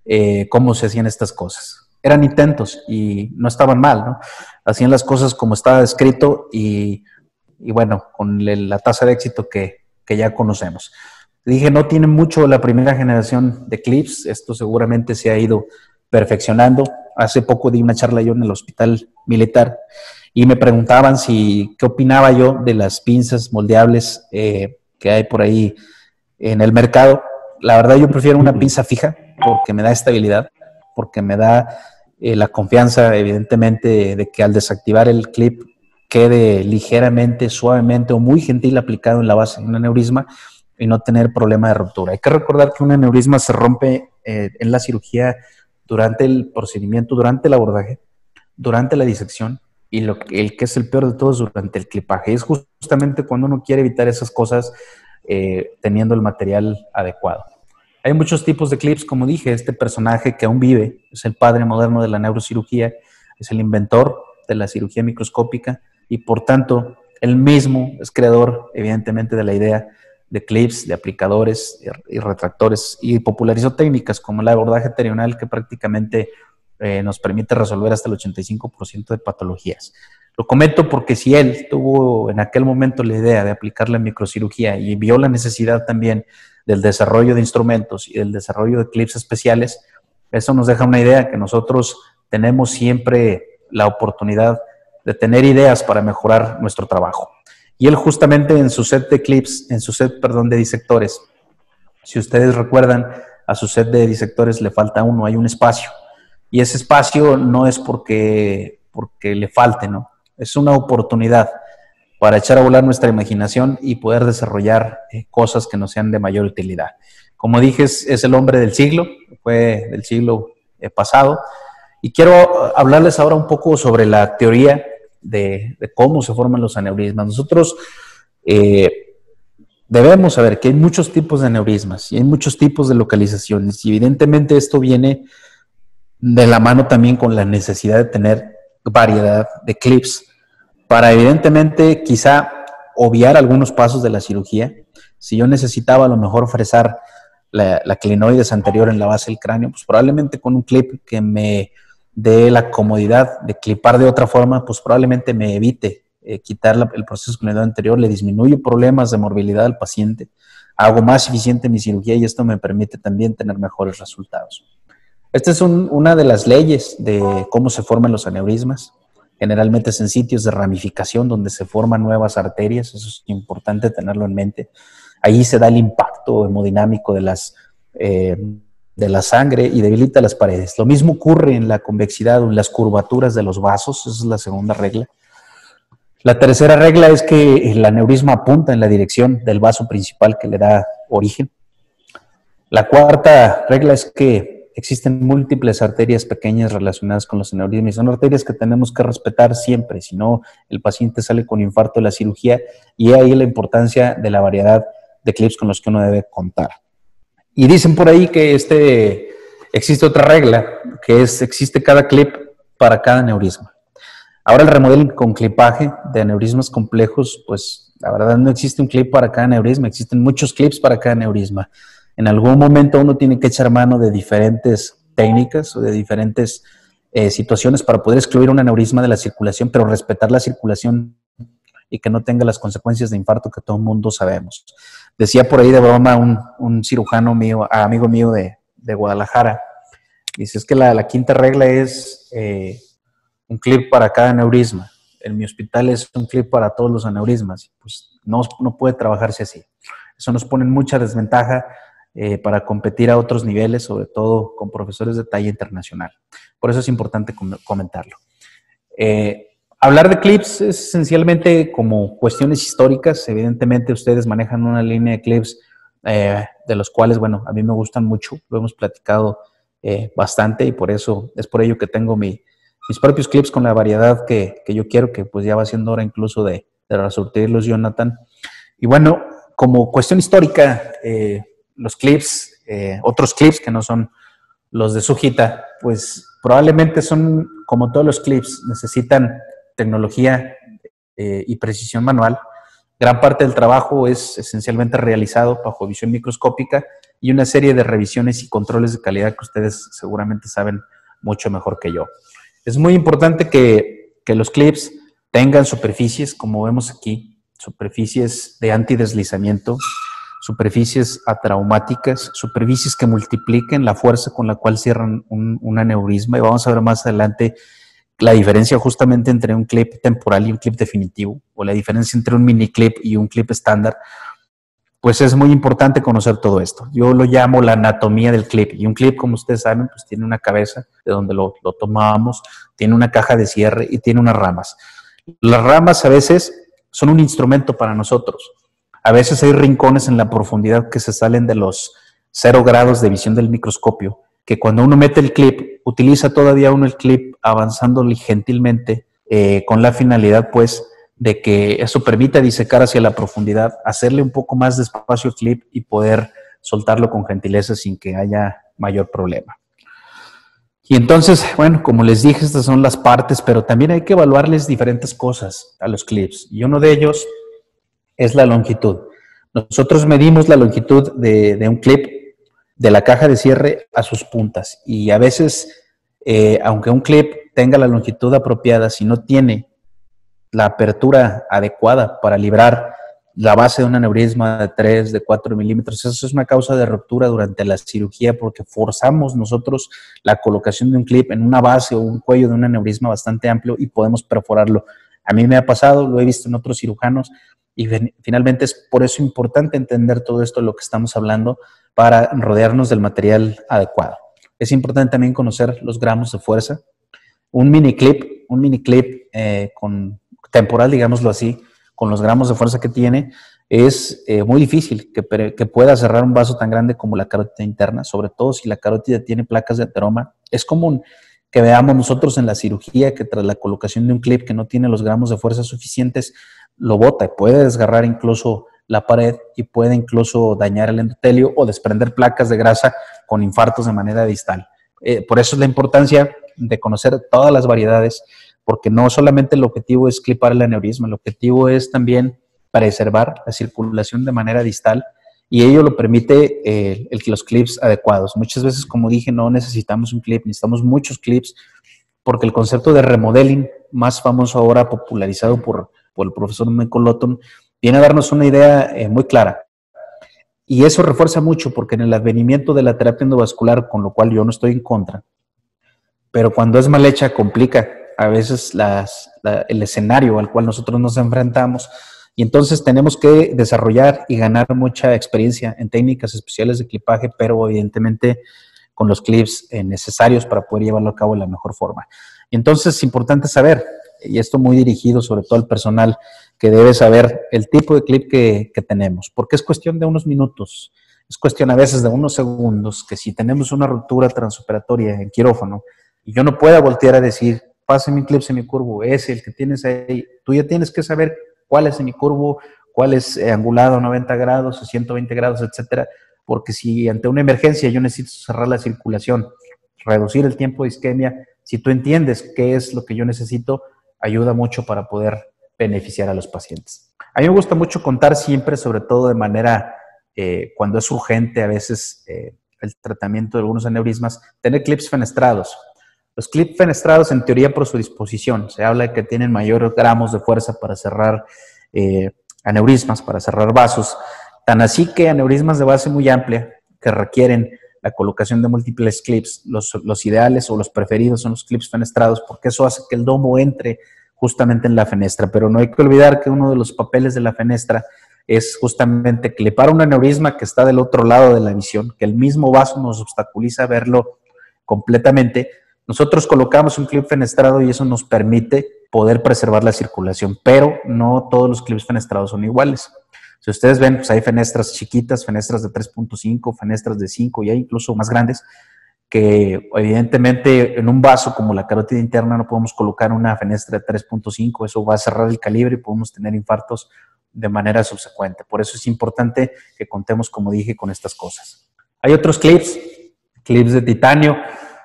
cómo se hacían estas cosas. Eran intentos y no estaban mal, ¿no? Hacían las cosas como estaba escrito y bueno, con la tasa de éxito que ya conocemos. Dije, no tiene mucho la primera generación de clips, esto seguramente se ha ido perfeccionando. Hace poco di una charla yo en el hospital militar y me preguntaban qué opinaba yo de las pinzas moldeables que hay por ahí en el mercado. La verdad yo prefiero una pinza fija porque me da estabilidad, porque me da la confianza, evidentemente, de que al desactivar el clip quede ligeramente, suavemente o muy gentil aplicado en la base de un aneurisma y no tener problema de ruptura. Hay que recordar que un aneurisma se rompe en la cirugía durante el procedimiento, durante el abordaje, durante la disección y el que es el peor de todos, durante el clipaje. Y es justamente cuando uno quiere evitar esas cosas teniendo el material adecuado. Hay muchos tipos de clips, como dije. Este personaje que aún vive es el padre moderno de la neurocirugía, es el inventor de la cirugía microscópica y por tanto él mismo es creador evidentemente de la idea de clips, de aplicadores y retractores, y popularizó técnicas como el abordaje terional que prácticamente nos permite resolver hasta el 85% de patologías. Lo comento porque si él tuvo en aquel momento la idea de aplicar la microcirugía y vio la necesidad también del desarrollo de instrumentos y del desarrollo de clips especiales, eso nos deja una idea que nosotros tenemos siempre la oportunidad de tener ideas para mejorar nuestro trabajo. Y él justamente en su set de clips, de disectores, si ustedes recuerdan, a su set de disectores le falta uno, hay un espacio. Y ese espacio no es porque le falte, ¿no? Es una oportunidad para echar a volar nuestra imaginación y poder desarrollar cosas que nos sean de mayor utilidad. Como dije, es el hombre del siglo, fue del siglo pasado. Y quiero hablarles ahora un poco sobre la teoría de cómo se forman los aneurismas. Nosotros debemos saber que hay muchos tipos de aneurismas y hay muchos tipos de localizaciones. Y evidentemente esto viene de la mano también con la necesidad de tener variedad de clips para evidentemente quizá obviar algunos pasos de la cirugía. Si yo necesitaba a lo mejor fresar la clinoides anterior en la base del cráneo, pues probablemente con un clip que me dé la comodidad de clipar de otra forma, pues probablemente me evite quitar el proceso clinoideo anterior, le disminuyo problemas de morbilidad al paciente, hago más eficiente mi cirugía y esto me permite también tener mejores resultados. Esta es una de las leyes de cómo se forman los aneurismas. Generalmente es en sitios de ramificación donde se forman nuevas arterias, eso es importante tenerlo en mente. Ahí se da el impacto hemodinámico de la sangre y debilita las paredes. Lo mismo ocurre en la convexidad o en las curvaturas de los vasos, esa es la segunda regla. La tercera regla es que el aneurisma apunta en la dirección del vaso principal que le da origen. La cuarta regla es que existen múltiples arterias pequeñas relacionadas con los aneurismas. Son arterias que tenemos que respetar siempre, si no el paciente sale con infarto de la cirugía y ahí la importancia de la variedad de clips con los que uno debe contar. Y dicen por ahí que existe otra regla, que existe cada clip para cada aneurisma. Ahora el remodeling con clipaje de aneurismas complejos, pues la verdad no existe un clip para cada aneurisma, existen muchos clips para cada aneurisma. En algún momento uno tiene que echar mano de diferentes técnicas o de diferentes situaciones para poder excluir un aneurisma de la circulación, pero respetar la circulación y que no tenga las consecuencias de infarto que todo el mundo sabemos. Decía por ahí de broma un cirujano mío, amigo mío de Guadalajara, dice, es que la quinta regla es un clip para cada aneurisma. En mi hospital es un clip para todos los aneurismas. Pues no puede trabajarse así. Eso nos pone en mucha desventaja para competir a otros niveles, sobre todo con profesores de talla internacional. Por eso es importante comentarlo. Hablar de clips es esencialmente como cuestiones históricas. Evidentemente ustedes manejan una línea de clips de los cuales, bueno, a mí me gustan mucho. Lo hemos platicado bastante y es por ello que tengo mis propios clips con la variedad que yo quiero, que pues ya va siendo hora incluso de resurtirlos, Jonathan. Y bueno, como cuestión histórica, los clips, otros clips que no son los de Sujita, pues probablemente son, como todos los clips, necesitan tecnología y precisión manual. Gran parte del trabajo es esencialmente realizado bajo visión microscópica y una serie de revisiones y controles de calidad que ustedes seguramente saben mucho mejor que yo. Es muy importante que los clips tengan superficies, como vemos aquí, superficies de antideslizamiento, superficies atraumáticas, superficies que multipliquen la fuerza con la cual cierran un aneurisma. Y vamos a ver más adelante la diferencia justamente entre un clip temporal y un clip definitivo, o la diferencia entre un mini clip y un clip estándar. Pues es muy importante conocer todo esto. Yo lo llamo la anatomía del clip. Y un clip, como ustedes saben, pues tiene una cabeza de donde lo tomábamos, tiene una caja de cierre y tiene unas ramas. Las ramas a veces son un instrumento para nosotros. A veces hay rincones en la profundidad que se salen de los 0 grados de visión del microscopio, que cuando uno mete el clip, utiliza todavía uno el clip avanzándole gentilmente con la finalidad, pues, de que eso permita disecar hacia la profundidad, hacerle un poco más de espacio al clip y poder soltarlo con gentileza sin que haya mayor problema. Y entonces, bueno, como les dije, estas son las partes, pero también hay que evaluarles diferentes cosas a los clips. Y uno de ellos es la longitud. Nosotros medimos la longitud de un clip de la caja de cierre a sus puntas. Y a veces, aunque un clip tenga la longitud apropiada, si no tiene la apertura adecuada para librar la base de un aneurisma de 3, de 4 milímetros, eso es una causa de ruptura durante la cirugía porque forzamos nosotros la colocación de un clip en una base o un cuello de un aneurisma bastante amplio y podemos perforarlo. A mí me ha pasado, lo he visto en otros cirujanos y finalmente es por eso importante entender todo esto de lo que estamos hablando para rodearnos del material adecuado. Es importante también conocer los gramos de fuerza. Un mini clip con temporal, digámoslo así, con los gramos de fuerza que tiene, es muy difícil que pueda cerrar un vaso tan grande como la carótida interna, sobre todo si la carótida tiene placas de ateroma. Es común que veamos nosotros en la cirugía que tras la colocación de un clip que no tiene los gramos de fuerza suficientes, lo bota y puede desgarrar incluso la pared y puede incluso dañar el endotelio o desprender placas de grasa con infartos de manera distal. Por eso es la importancia de conocer todas las variedades, porque no solamente el objetivo es clipar el aneurisma, el objetivo es también preservar la circulación de manera distal y ello lo permite los clips adecuados. Muchas veces, como dije, no necesitamos un clip, necesitamos muchos clips porque el concepto de remodeling, más famoso ahora, popularizado por el profesor Michael Lawton, viene a darnos una idea muy clara. Y eso refuerza mucho porque en el advenimiento de la terapia endovascular, con lo cual yo no estoy en contra, pero cuando es mal hecha complica a veces el escenario al cual nosotros nos enfrentamos y entonces tenemos que desarrollar y ganar mucha experiencia en técnicas especiales de clipaje, pero evidentemente con los clips necesarios para poder llevarlo a cabo de la mejor forma. Y entonces es importante saber, y esto muy dirigido sobre todo al personal, que debe saber el tipo de clip que tenemos, porque es cuestión de unos minutos, es cuestión a veces de unos segundos, que si tenemos una ruptura transoperatoria en quirófano y yo no pueda voltear a decir, pase mi clip semicurvo, es el que tienes ahí, tú ya tienes que saber cuál es semicurvo, cuál es angulado a 90 grados, a 120 grados, etcétera, porque si ante una emergencia yo necesito cerrar la circulación, reducir el tiempo de isquemia, si tú entiendes qué es lo que yo necesito, ayuda mucho para poder beneficiar a los pacientes. A mí me gusta mucho contar siempre, sobre todo de manera, cuando es urgente a veces el tratamiento de algunos aneurismas, tener clips fenestrados. Los clips fenestrados, en teoría, por su disposición, se habla de que tienen mayores gramos de fuerza para cerrar aneurismas, para cerrar vasos, tan así que aneurismas de base muy amplia que requieren la colocación de múltiples clips, los ideales o los preferidos son los clips fenestrados, porque eso hace que el domo entre justamente en la fenestra, pero no hay que olvidar que uno de los papeles de la fenestra es justamente clipar un aneurisma que está del otro lado de la visión, que el mismo vaso nos obstaculiza verlo completamente. Nosotros colocamos un clip fenestrado y eso nos permite poder preservar la circulación, pero no todos los clips fenestrados son iguales. Si ustedes ven, pues hay fenestras chiquitas, fenestras de 3.5, fenestras de 5 y hay incluso más grandes, que evidentemente en un vaso como la carótida interna no podemos colocar una fenestra de 3.5, eso va a cerrar el calibre y podemos tener infartos de manera subsecuente. Por eso es importante que contemos, como dije, con estas cosas. Hay otros clips de titanio,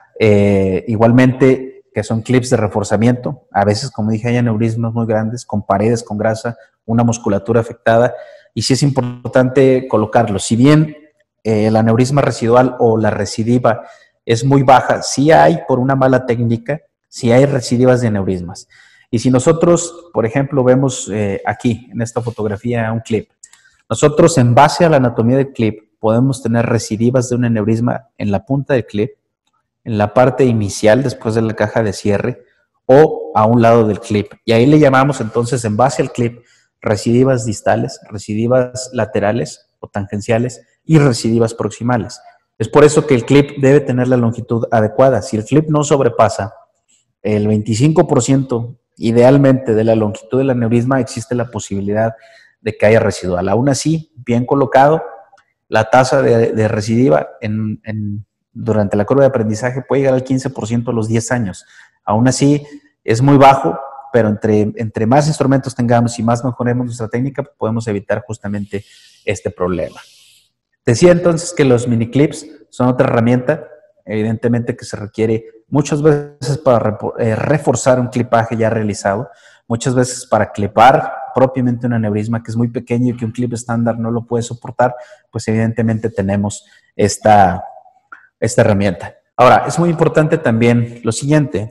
igualmente que son clips de reforzamiento. A veces, como dije, hay aneurismas muy grandes con paredes con grasa, una musculatura afectada, y sí es importante colocarlos. Si bien el aneurisma residual o la recidiva es muy baja, sí hay, por una mala técnica, sí hay recidivas de aneurismas. Y si nosotros, por ejemplo, vemos aquí en esta fotografía un clip, nosotros en base a la anatomía del clip podemos tener recidivas de un aneurisma en la punta del clip, en la parte inicial después de la caja de cierre o a un lado del clip. Y ahí le llamamos entonces, en base al clip, recidivas distales, recidivas laterales o tangenciales y recidivas proximales. Es por eso que el clip debe tener la longitud adecuada. Si el clip no sobrepasa el 25% idealmente de la longitud del aneurisma, existe la posibilidad de que haya residual. Aún así, bien colocado, la tasa de recidiva durante la curva de aprendizaje puede llegar al 15% a los 10 años. Aún así, es muy bajo, pero entre más instrumentos tengamos y más mejoremos nuestra técnica, podemos evitar justamente este problema. Decía entonces que los mini clips son otra herramienta, evidentemente que se requiere muchas veces para reforzar un clipaje ya realizado, muchas veces para clipar propiamente un aneurisma que es muy pequeño y que un clip estándar no lo puede soportar, pues evidentemente tenemos esta herramienta. Ahora, es muy importante también lo siguiente.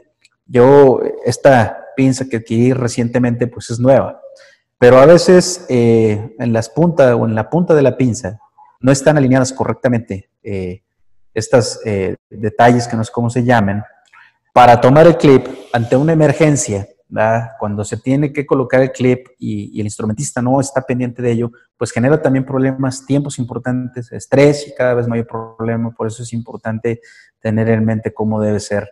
Esta pinza que adquirí recientemente, pues es nueva, pero a veces en las puntas o en la punta de la pinza no están alineadas correctamente estos detalles que no sé cómo se llaman, para tomar el clip ante una emergencia, ¿verdad? Cuando se tiene que colocar el clip y el instrumentista no está pendiente de ello, pues genera también problemas, tiempos importantes, estrés y cada vez mayor problema. Por eso es importante tener en mente cómo debe ser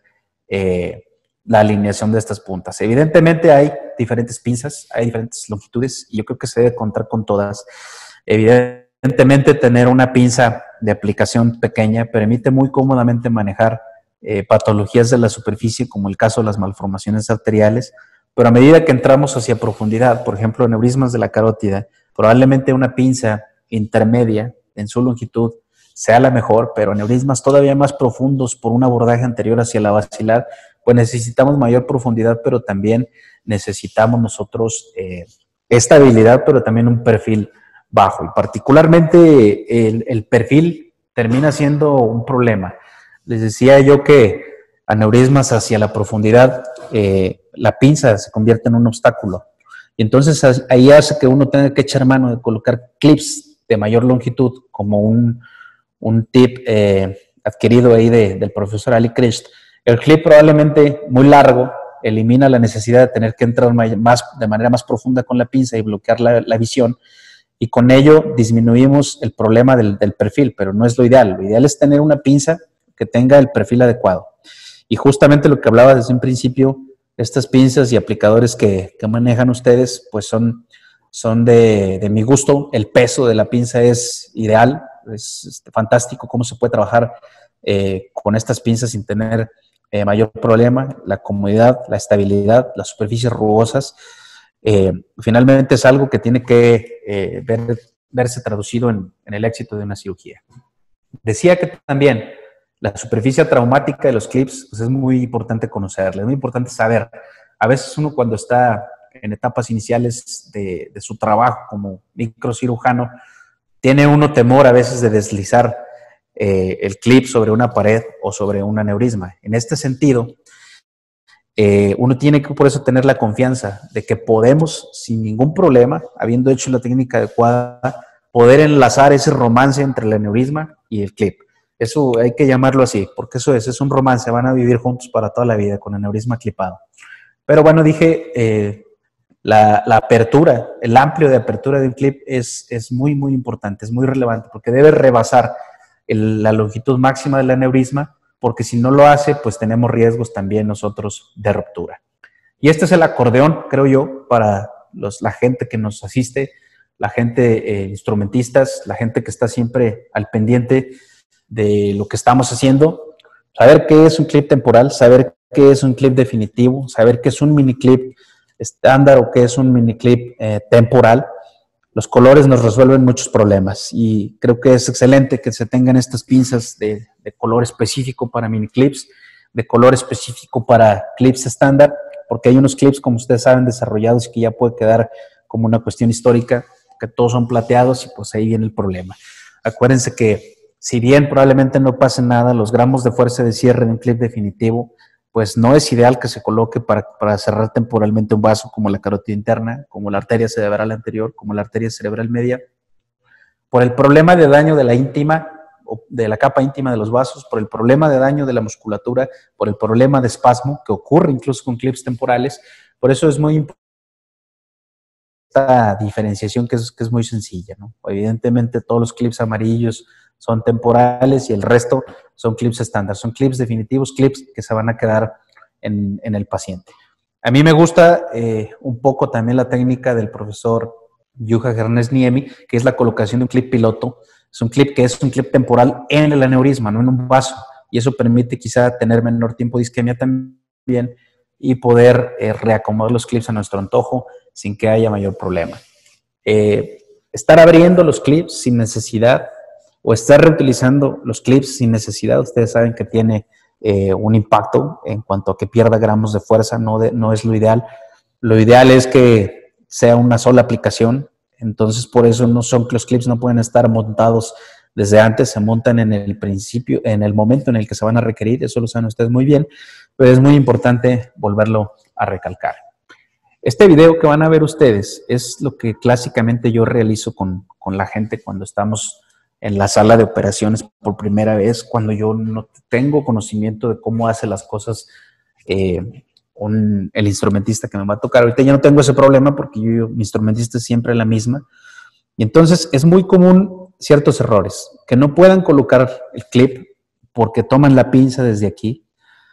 la alineación de estas puntas. Evidentemente hay diferentes pinzas, hay diferentes longitudes y yo creo que se debe contar con todas. Evidentemente tener una pinza de aplicación pequeña permite muy cómodamente manejar patologías de la superficie, como el caso de las malformaciones arteriales, pero a medida que entramos hacia profundidad, por ejemplo, aneurismas de la carótida, probablemente una pinza intermedia en su longitud sea la mejor, pero aneurismas todavía más profundos por un abordaje anterior hacia la basilar, pues necesitamos mayor profundidad, pero también necesitamos nosotros estabilidad, pero también un perfil bajo. Y particularmente el perfil termina siendo un problema. Les decía yo que aneurismas hacia la profundidad, la pinza se convierte en un obstáculo. Y entonces ahí hace que uno tenga que echar mano de colocar clips de mayor longitud, como un tip adquirido ahí del profesor Ali Krisht. El clip probablemente muy largo elimina la necesidad de tener que entrar de manera más profunda con la pinza y bloquear la visión, y con ello disminuimos el problema del perfil, pero no es lo ideal. Lo ideal es tener una pinza que tenga el perfil adecuado. Y justamente lo que hablaba desde un principio, estas pinzas y aplicadores que manejan ustedes, pues son de mi gusto. El peso de la pinza es ideal, es fantástico cómo se puede trabajar con estas pinzas sin tener mayor problema. La comodidad, la estabilidad, las superficies rugosas, finalmente es algo que tiene que ver verse traducido en el éxito de una cirugía. Decía que también la superficie traumática de los clips pues es muy importante conocerla, es muy importante saber. A veces uno cuando está en etapas iniciales de su trabajo como microcirujano, tiene uno temor a veces de deslizar el clip sobre una pared o sobre un aneurisma. En este sentido, uno tiene que por eso tener la confianza de que podemos, sin ningún problema, habiendo hecho la técnica adecuada, poder enlazar ese romance entre el aneurisma y el clip. Eso hay que llamarlo así, porque eso es un romance, van a vivir juntos para toda la vida con aneurisma clipado. Pero bueno, dije, la apertura, el amplio de apertura de un clip es muy, muy importante, es muy relevante, porque debe rebasar la longitud máxima del aneurisma, porque si no lo hace, pues tenemos riesgos también nosotros de ruptura. Y este es el acordeón, creo yo, para la gente que nos asiste, la gente instrumentistas, la gente que está siempre al pendiente de lo que estamos haciendo, saber qué es un clip temporal, saber qué es un clip definitivo, saber qué es un mini clip estándar o qué es un mini clip temporal. Los colores nos resuelven muchos problemas y creo que es excelente que se tengan estas pinzas de color específico para mini clips, de color específico para clips estándar, porque hay unos clips, como ustedes saben, desarrollados y que ya puede quedar como una cuestión histórica, que todos son plateados y pues ahí viene el problema. Acuérdense que si bien probablemente no pase nada, los gramos de fuerza de cierre de un clip definitivo, pues no es ideal que se coloque para cerrar temporalmente un vaso como la carótida interna, como la arteria cerebral anterior, como la arteria cerebral media, por el problema de daño de la íntima, o de la capa íntima de los vasos, por el problema de daño de la musculatura, por el problema de espasmo que ocurre incluso con clips temporales. Por eso es muy importante esta diferenciación que es muy sencilla, ¿no? Evidentemente todos los clips amarillos son temporales y el resto son clips estándar, son clips definitivos, clips que se van a quedar en el paciente. A mí me gusta un poco también la técnica del profesor Juha Hernes-Niemi, que es la colocación de un clip piloto. Es un clip que es un clip temporal en el aneurisma, no en un vaso, y eso permite quizá tener menor tiempo de isquemia también y poder reacomodar los clips a nuestro antojo sin que haya mayor problema. Estar abriendo los clips sin necesidad o estar reutilizando los clips sin necesidad, ustedes saben que tiene un impacto en cuanto a que pierda gramos de fuerza, no es lo ideal. Lo ideal es que sea una sola aplicación, entonces por eso los clips no pueden estar montados desde antes, se montan en el principio, en el momento en el que se van a requerir, eso lo saben ustedes muy bien, pero es muy importante volverlo a recalcar. Este video que van a ver ustedes es lo que clásicamente yo realizo con la gente cuando estamos en la sala de operaciones por primera vez, cuando yo no tengo conocimiento de cómo hace las cosas el instrumentista que me va a tocar. Ahorita ya no tengo ese problema porque mi instrumentista es siempre la misma. Y entonces es muy común ciertos errores, que no puedan colocar el clip porque toman la pinza desde aquí.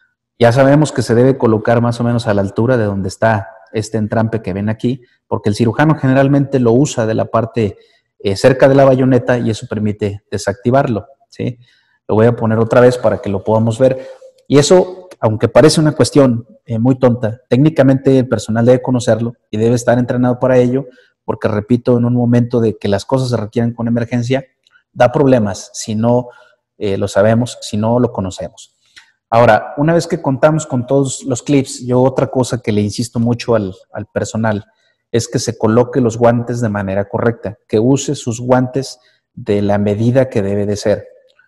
Ya sabemos que se debe colocar más o menos a la altura de donde está este entrampe que ven aquí, porque el cirujano generalmente lo usa de la parte cerca de la bayoneta y eso permite desactivarlo, ¿sí? Lo voy a poner otra vez para que lo podamos ver. Y eso, aunque parece una cuestión muy tonta, técnicamente el personal debe conocerlo y debe estar entrenado para ello, porque repito, en un momento de que las cosas se requieren con emergencia, da problemas si no lo sabemos, si no lo conocemos. Ahora, una vez que contamos con todos los clips, yo otra cosa que le insisto mucho al personal es que se coloque los guantes de manera correcta, que use sus guantes de la medida que debe de ser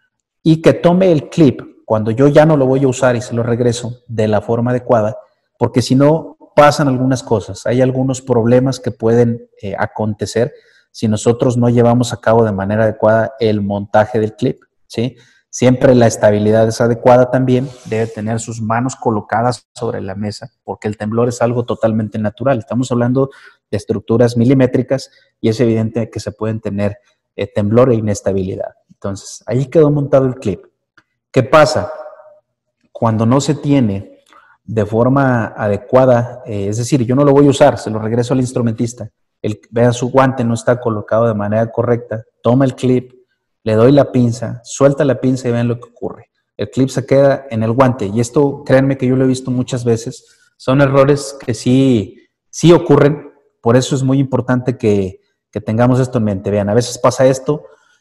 y que tome el clip cuando yo ya no lo voy a usar y se lo regreso de la forma adecuada, porque si no pasan algunas cosas, hay algunos problemas que pueden acontecer si nosotros no llevamos a cabo de manera adecuada el montaje del clip, ¿sí? Siempre la estabilidad es adecuada también, debe tener sus manos colocadas sobre la mesa, porque el temblor es algo totalmente natural. Estamos hablando de estructuras milimétricas y es evidente que se pueden tener temblor e inestabilidad. Entonces, ahí quedó montado el clip. ¿Qué pasa? Cuando no se tiene de forma adecuada, es decir, yo no lo voy a usar, se lo regreso al instrumentista, vea su guante no está colocado de manera correcta, toma el clip, le doy la pinza, suelta la pinza y vean lo que ocurre. El clip se queda en el guante y esto, créanme que yo lo he visto muchas veces, son errores que sí ocurren, por eso es muy importante que que tengamos esto en mente. Vean, a veces pasa esto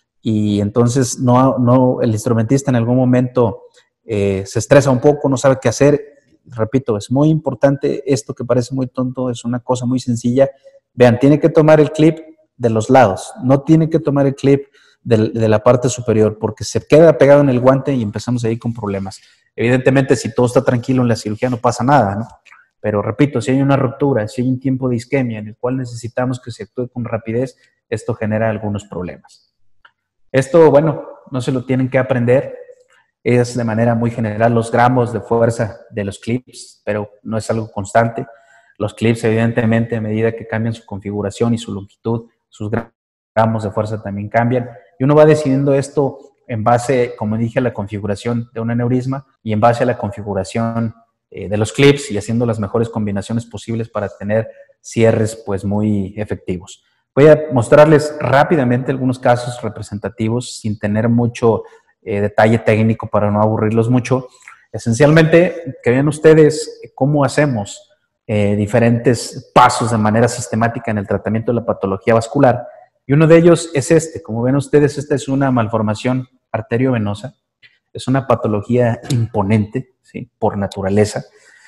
y entonces el instrumentista en algún momento se estresa un poco, no sabe qué hacer. Repito, es muy importante esto que parece muy tonto, es una cosa muy sencilla. Vean, tiene que tomar el clip de los lados, no tiene que tomar el clip de la parte superior, porque se queda pegado en el guante y empezamos ahí con problemas. Evidentemente, si todo está tranquilo en la cirugía no pasa nada, ¿no? Pero repito, si hay una ruptura, si hay un tiempo de isquemia en el cual necesitamos que se actúe con rapidez, esto genera algunos problemas. Esto, bueno, no se lo tienen que aprender, es de manera muy general los gramos de fuerza de los clips, pero no es algo constante. Los clips, evidentemente, a medida que cambian su configuración y su longitud, sus gramos de fuerza también cambian. Y uno va decidiendo esto en base, como dije, a la configuración de un aneurisma y en base a la configuración de los clips y haciendo las mejores combinaciones posibles para tener cierres pues muy efectivos. Voy a mostrarles rápidamente algunos casos representativos sin tener mucho detalle técnico para no aburrirlos mucho. Esencialmente, que vean ustedes cómo hacemos diferentes pasos de manera sistemática en el tratamiento de la patología vascular. Y uno de ellos es este. Como ven ustedes, esta es una malformación arteriovenosa. Es una patología imponente, ¿sí? Por naturaleza.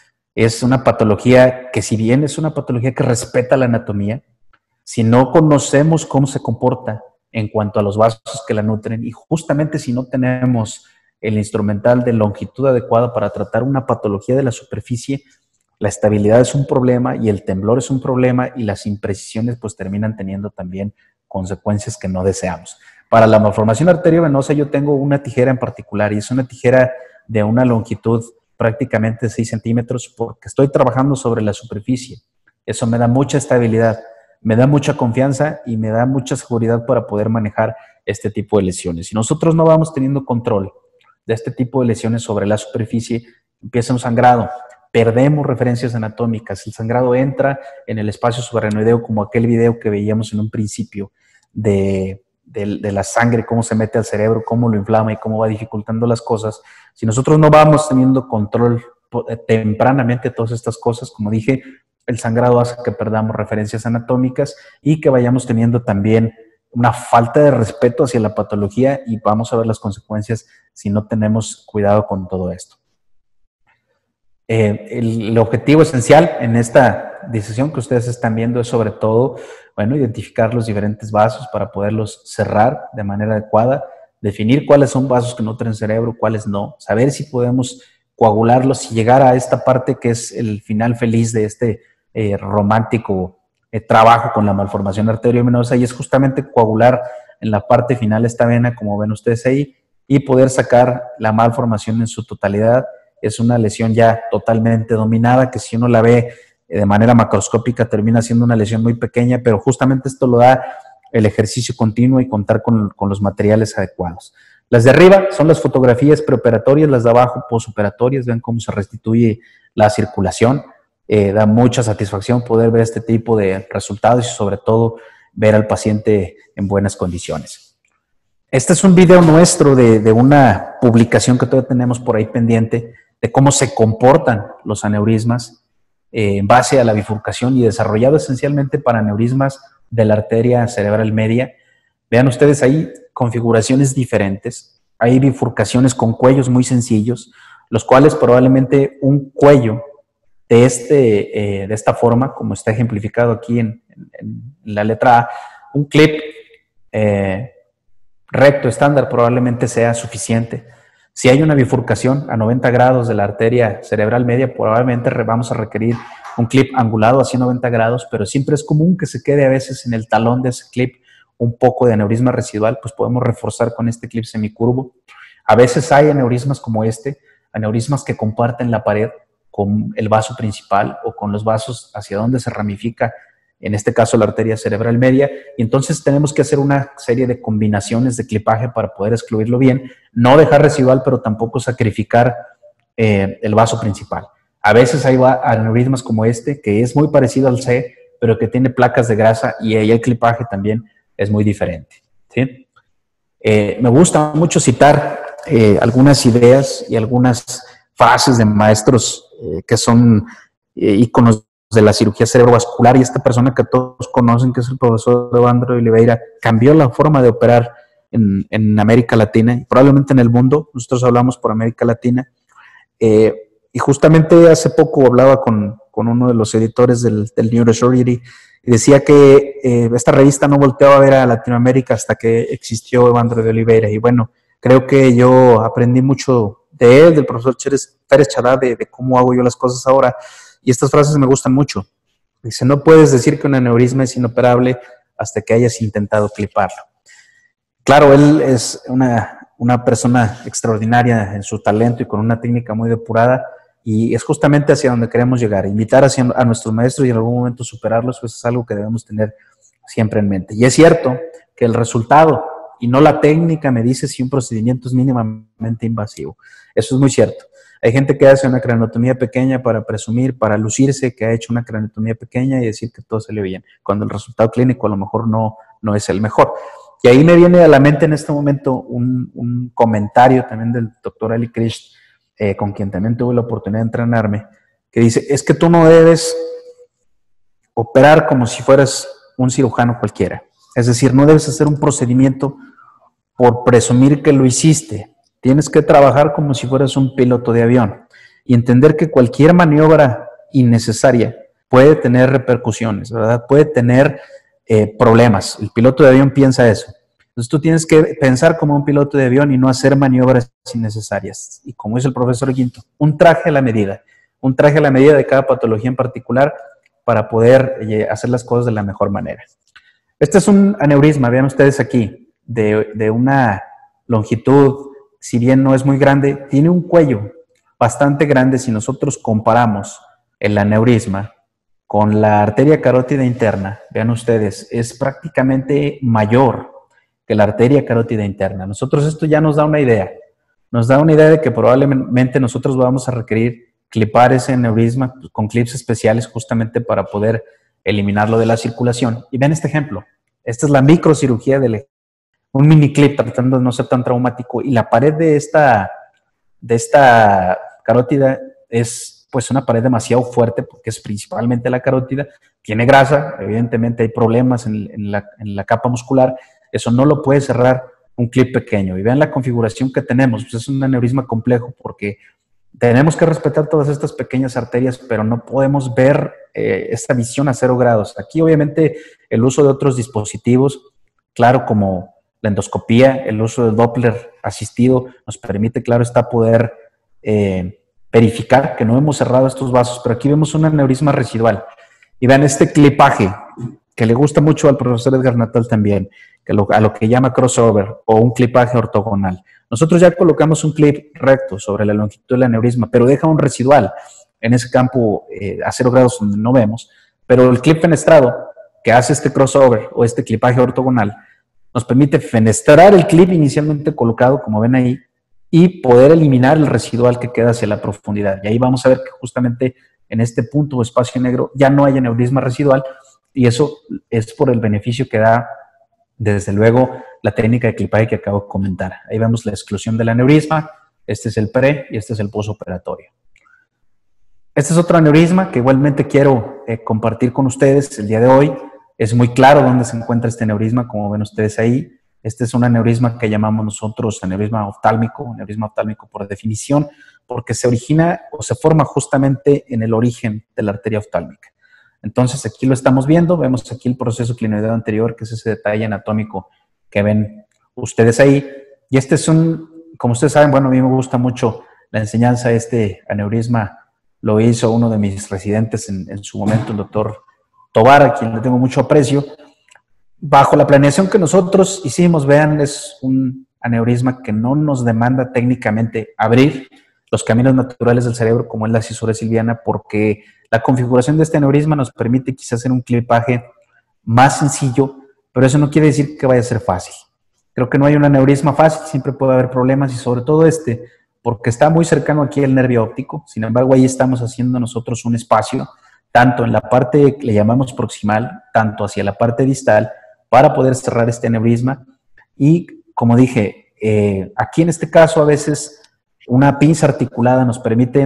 Es una patología que, si bien es una patología que respeta la anatomía, si no conocemos cómo se comporta en cuanto a los vasos que la nutren, y justamente si no tenemos el instrumental de longitud adecuada para tratar una patología de la superficie, la estabilidad es un problema y el temblor es un problema y las imprecisiones pues terminan teniendo también consecuencias que no deseamos. Para la malformación arteriovenosa yo tengo una tijera en particular y es una tijera de una longitud prácticamente 6 centímetros porque estoy trabajando sobre la superficie. Eso me da mucha estabilidad, me da mucha confianza y me da mucha seguridad para poder manejar este tipo de lesiones. Si nosotros no vamos teniendo control de este tipo de lesiones sobre la superficie, empieza un sangrado, perdemos referencias anatómicas, el sangrado entra en el espacio subaracnoideo como aquel video que veíamos en un principio de la sangre, cómo se mete al cerebro, cómo lo inflama y cómo va dificultando las cosas. Si nosotros no vamos teniendo control tempranamente de todas estas cosas, como dije, el sangrado hace que perdamos referencias anatómicas y que vayamos teniendo también una falta de respeto hacia la patología y vamos a ver las consecuencias si no tenemos cuidado con todo esto. El objetivo esencial en esta disección que ustedes están viendo es sobre todo, bueno, identificar los diferentes vasos para poderlos cerrar de manera adecuada, definir cuáles son vasos que nutren cerebro, cuáles no, saber si podemos coagularlos y llegar a esta parte que es el final feliz de este romántico trabajo con la malformación arteriovenosa, y es justamente coagular en la parte final esta vena, como ven ustedes ahí, y poder sacar la malformación en su totalidad. Es una lesión ya totalmente dominada, que si uno la ve de manera macroscópica termina siendo una lesión muy pequeña, pero justamente esto lo da el ejercicio continuo y contar con los materiales adecuados. Las de arriba son las fotografías preoperatorias, las de abajo posoperatorias. Vean cómo se restituye la circulación. Da mucha satisfacción poder ver este tipo de resultados y sobre todo ver al paciente en buenas condiciones. Este es un video nuestro de una publicación que todavía tenemos por ahí pendiente de cómo se comportan los aneurismas en base a la bifurcación y desarrollado esencialmente para aneurismas de la arteria cerebral media. Vean ustedes ahí configuraciones diferentes. Hay bifurcaciones con cuellos muy sencillos, los cuales probablemente un cuello de esta forma, como está ejemplificado aquí en la letra A, un clip recto estándar probablemente sea suficiente. Si hay una bifurcación a 90 grados de la arteria cerebral media, probablemente vamos a requerir un clip angulado hacia 90 grados, pero siempre es común que se quede a veces en el talón de ese clip un poco de aneurisma residual, pues podemos reforzar con este clip semicurvo. A veces hay aneurismas como este, aneurismas que comparten la pared con el vaso principal o con los vasos hacia donde se ramifica, en este caso la arteria cerebral media, y entonces tenemos que hacer una serie de combinaciones de clipaje para poder excluirlo bien, no dejar residual, pero tampoco sacrificar el vaso principal. A veces hay aneurismas como este, que es muy parecido al C, pero que tiene placas de grasa y ahí el clipaje también es muy diferente, ¿sí? Me gusta mucho citar algunas ideas y algunas frases de maestros que son íconos de la cirugía cerebrovascular, y esta persona que todos conocen, que es el profesor Evandro de Oliveira, cambió la forma de operar en América Latina y probablemente en el mundo. Nosotros hablamos por América Latina. Y justamente hace poco hablaba con uno de los editores del Neurosurgery y decía que esta revista no volteaba a ver a Latinoamérica hasta que existió Evandro de Oliveira. Y bueno, creo que yo aprendí mucho de él, del profesor Pérez Chadá, de cómo hago yo las cosas ahora. Y estas frases me gustan mucho. Dice, no puedes decir que un aneurisma es inoperable hasta que hayas intentado cliparlo. Claro, él es una persona extraordinaria en su talento y con una técnica muy depurada, y es justamente hacia donde queremos llegar, invitar a nuestros maestros y en algún momento superarlos, pues es algo que debemos tener siempre en mente. Y es cierto que el resultado y no la técnica me dice si un procedimiento es mínimamente invasivo. Eso es muy cierto. Hay gente que hace una craneotomía pequeña para presumir, para lucirse que ha hecho una craneotomía pequeña y decir que todo salió bien, cuando el resultado clínico a lo mejor no es el mejor. Y ahí me viene a la mente en este momento un comentario también del doctor Ali Krish, con quien también tuve la oportunidad de entrenarme, que dice, es que tú no debes operar como si fueras un cirujano cualquiera. Es decir, no debes hacer un procedimiento por presumir que lo hiciste. Tienes que trabajar como si fueras un piloto de avión y entender que cualquier maniobra innecesaria puede tener repercusiones, ¿verdad? Puede tener problemas. El piloto de avión piensa eso. Entonces tú tienes que pensar como un piloto de avión y no hacer maniobras innecesarias. Y como dice el profesor Guinto, un traje a la medida de cada patología en particular para poder hacer las cosas de la mejor manera. Este es un aneurisma, vean ustedes aquí, de una longitud, si bien no es muy grande, tiene un cuello bastante grande. Si nosotros comparamos el aneurisma con la arteria carótida interna, vean ustedes, es prácticamente mayor que la arteria carótida interna. Nosotros esto ya nos da una idea de que probablemente nosotros vamos a requerir clipar ese aneurisma con clips especiales justamente para poder eliminarlo de la circulación. Y vean este ejemplo, esta es la microcirugía un mini clip tratando de no ser tan traumático, y la pared de esta carótida es pues una pared demasiado fuerte porque es principalmente la carótida, tiene grasa, evidentemente hay problemas en la capa muscular, eso no lo puede cerrar un clip pequeño. Y vean la configuración que tenemos, pues es un aneurisma complejo porque tenemos que respetar todas estas pequeñas arterias, pero no podemos ver esta visión a 0 grados. Aquí obviamente el uso de otros dispositivos, claro, como la endoscopía, el uso del Doppler asistido nos permite, claro está, poder verificar que no hemos cerrado estos vasos, pero aquí vemos un aneurisma residual. Y vean este clipaje que le gusta mucho al profesor Edgar Natal también, a lo que llama crossover o un clipaje ortogonal. Nosotros ya colocamos un clip recto sobre la longitud del aneurisma, pero deja un residual en ese campo a 0 grados donde no vemos, pero el clip fenestrado que hace este crossover o este clipaje ortogonal nos permite fenestrar el clip inicialmente colocado, como ven ahí, y poder eliminar el residual que queda hacia la profundidad. Y ahí vamos a ver que justamente en este punto o espacio negro ya no hay aneurisma residual, y eso es por el beneficio que da, desde luego, la técnica de clipaje que acabo de comentar. Ahí vemos la exclusión del aneurisma, este es el pre y este es el posoperatorio. Este es otro aneurisma que igualmente quiero compartir con ustedes el día de hoy. Es muy claro dónde se encuentra este aneurisma, como ven ustedes ahí. Este es un aneurisma que llamamos nosotros aneurisma oftálmico por definición, porque se origina o se forma justamente en el origen de la arteria oftálmica. Entonces aquí lo estamos viendo, vemos aquí el proceso clinoideo anterior, que es ese detalle anatómico que ven ustedes ahí. Y este es como ustedes saben, bueno, a mí me gusta mucho la enseñanza. Este aneurisma lo hizo uno de mis residentes en su momento, el doctor Tobar, a quien le tengo mucho aprecio. Bajo la planeación que nosotros hicimos, vean, es un aneurisma que no nos demanda técnicamente abrir los caminos naturales del cerebro como es la cisura silviana, porque la configuración de este aneurisma nos permite quizás hacer un clipaje más sencillo, pero eso no quiere decir que vaya a ser fácil. Creo que no hay un aneurisma fácil, siempre puede haber problemas, y sobre todo porque está muy cercano aquí al nervio óptico. Sin embargo, ahí estamos haciendo nosotros un espacio, tanto en la parte que le llamamos proximal, tanto hacia la parte distal, para poder cerrar este aneurisma. Y como dije, aquí en este caso a veces una pinza articulada nos permite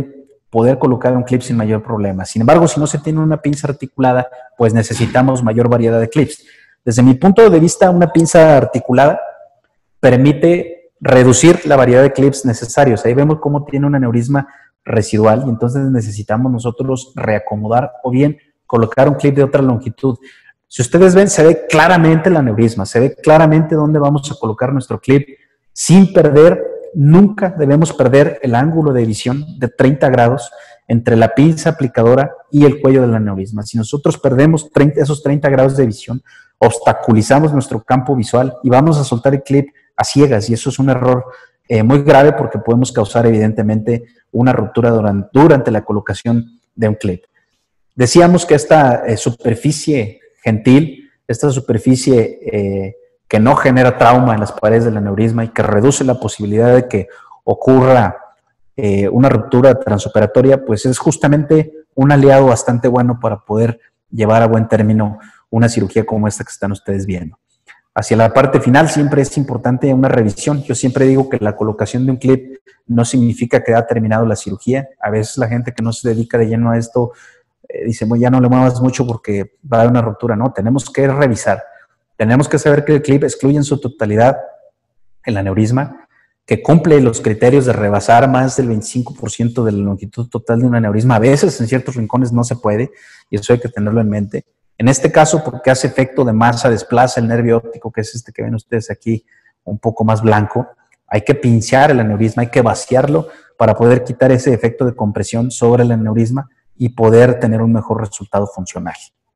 poder colocar un clip sin mayor problema. Sin embargo, si no se tiene una pinza articulada, pues necesitamos mayor variedad de clips. Desde mi punto de vista, una pinza articulada permite reducir la variedad de clips necesarios. Ahí vemos cómo tiene un aneurisma residual y entonces necesitamos nosotros reacomodar o bien colocar un clip de otra longitud. Si ustedes ven, se ve claramente el aneurisma, se ve claramente dónde vamos a colocar nuestro clip sin perder, nunca debemos perder el ángulo de visión de 30 grados entre la pinza aplicadora y el cuello del aneurisma. Si nosotros perdemos esos 30 grados de visión, obstaculizamos nuestro campo visual y vamos a soltar el clip a ciegas, y eso es un error muy grave porque podemos causar evidentemente una ruptura durante la colocación de un clip. Decíamos que esta superficie gentil, esta superficie que no genera trauma en las paredes del aneurisma y que reduce la posibilidad de que ocurra una ruptura transoperatoria, pues es justamente un aliado bastante bueno para poder llevar a buen término una cirugía como esta que están ustedes viendo. Hacia la parte final siempre es importante una revisión. Yo siempre digo que la colocación de un clip no significa que ha terminado la cirugía. A veces la gente que no se dedica de lleno a esto dice, ya no le muevas mucho porque va a haber una ruptura. No, tenemos que revisar. Tenemos que saber que el clip excluye en su totalidad el aneurisma, que cumple los criterios de rebasar más del 25% de la longitud total de un aneurisma. A veces en ciertos rincones no se puede y eso hay que tenerlo en mente. En este caso, porque hace efecto de masa, desplaza el nervio óptico, que es este que ven ustedes aquí, un poco más blanco. Hay que pinchar el aneurisma, hay que vaciarlo para poder quitar ese efecto de compresión sobre el aneurisma y poder tener un mejor resultado funcional.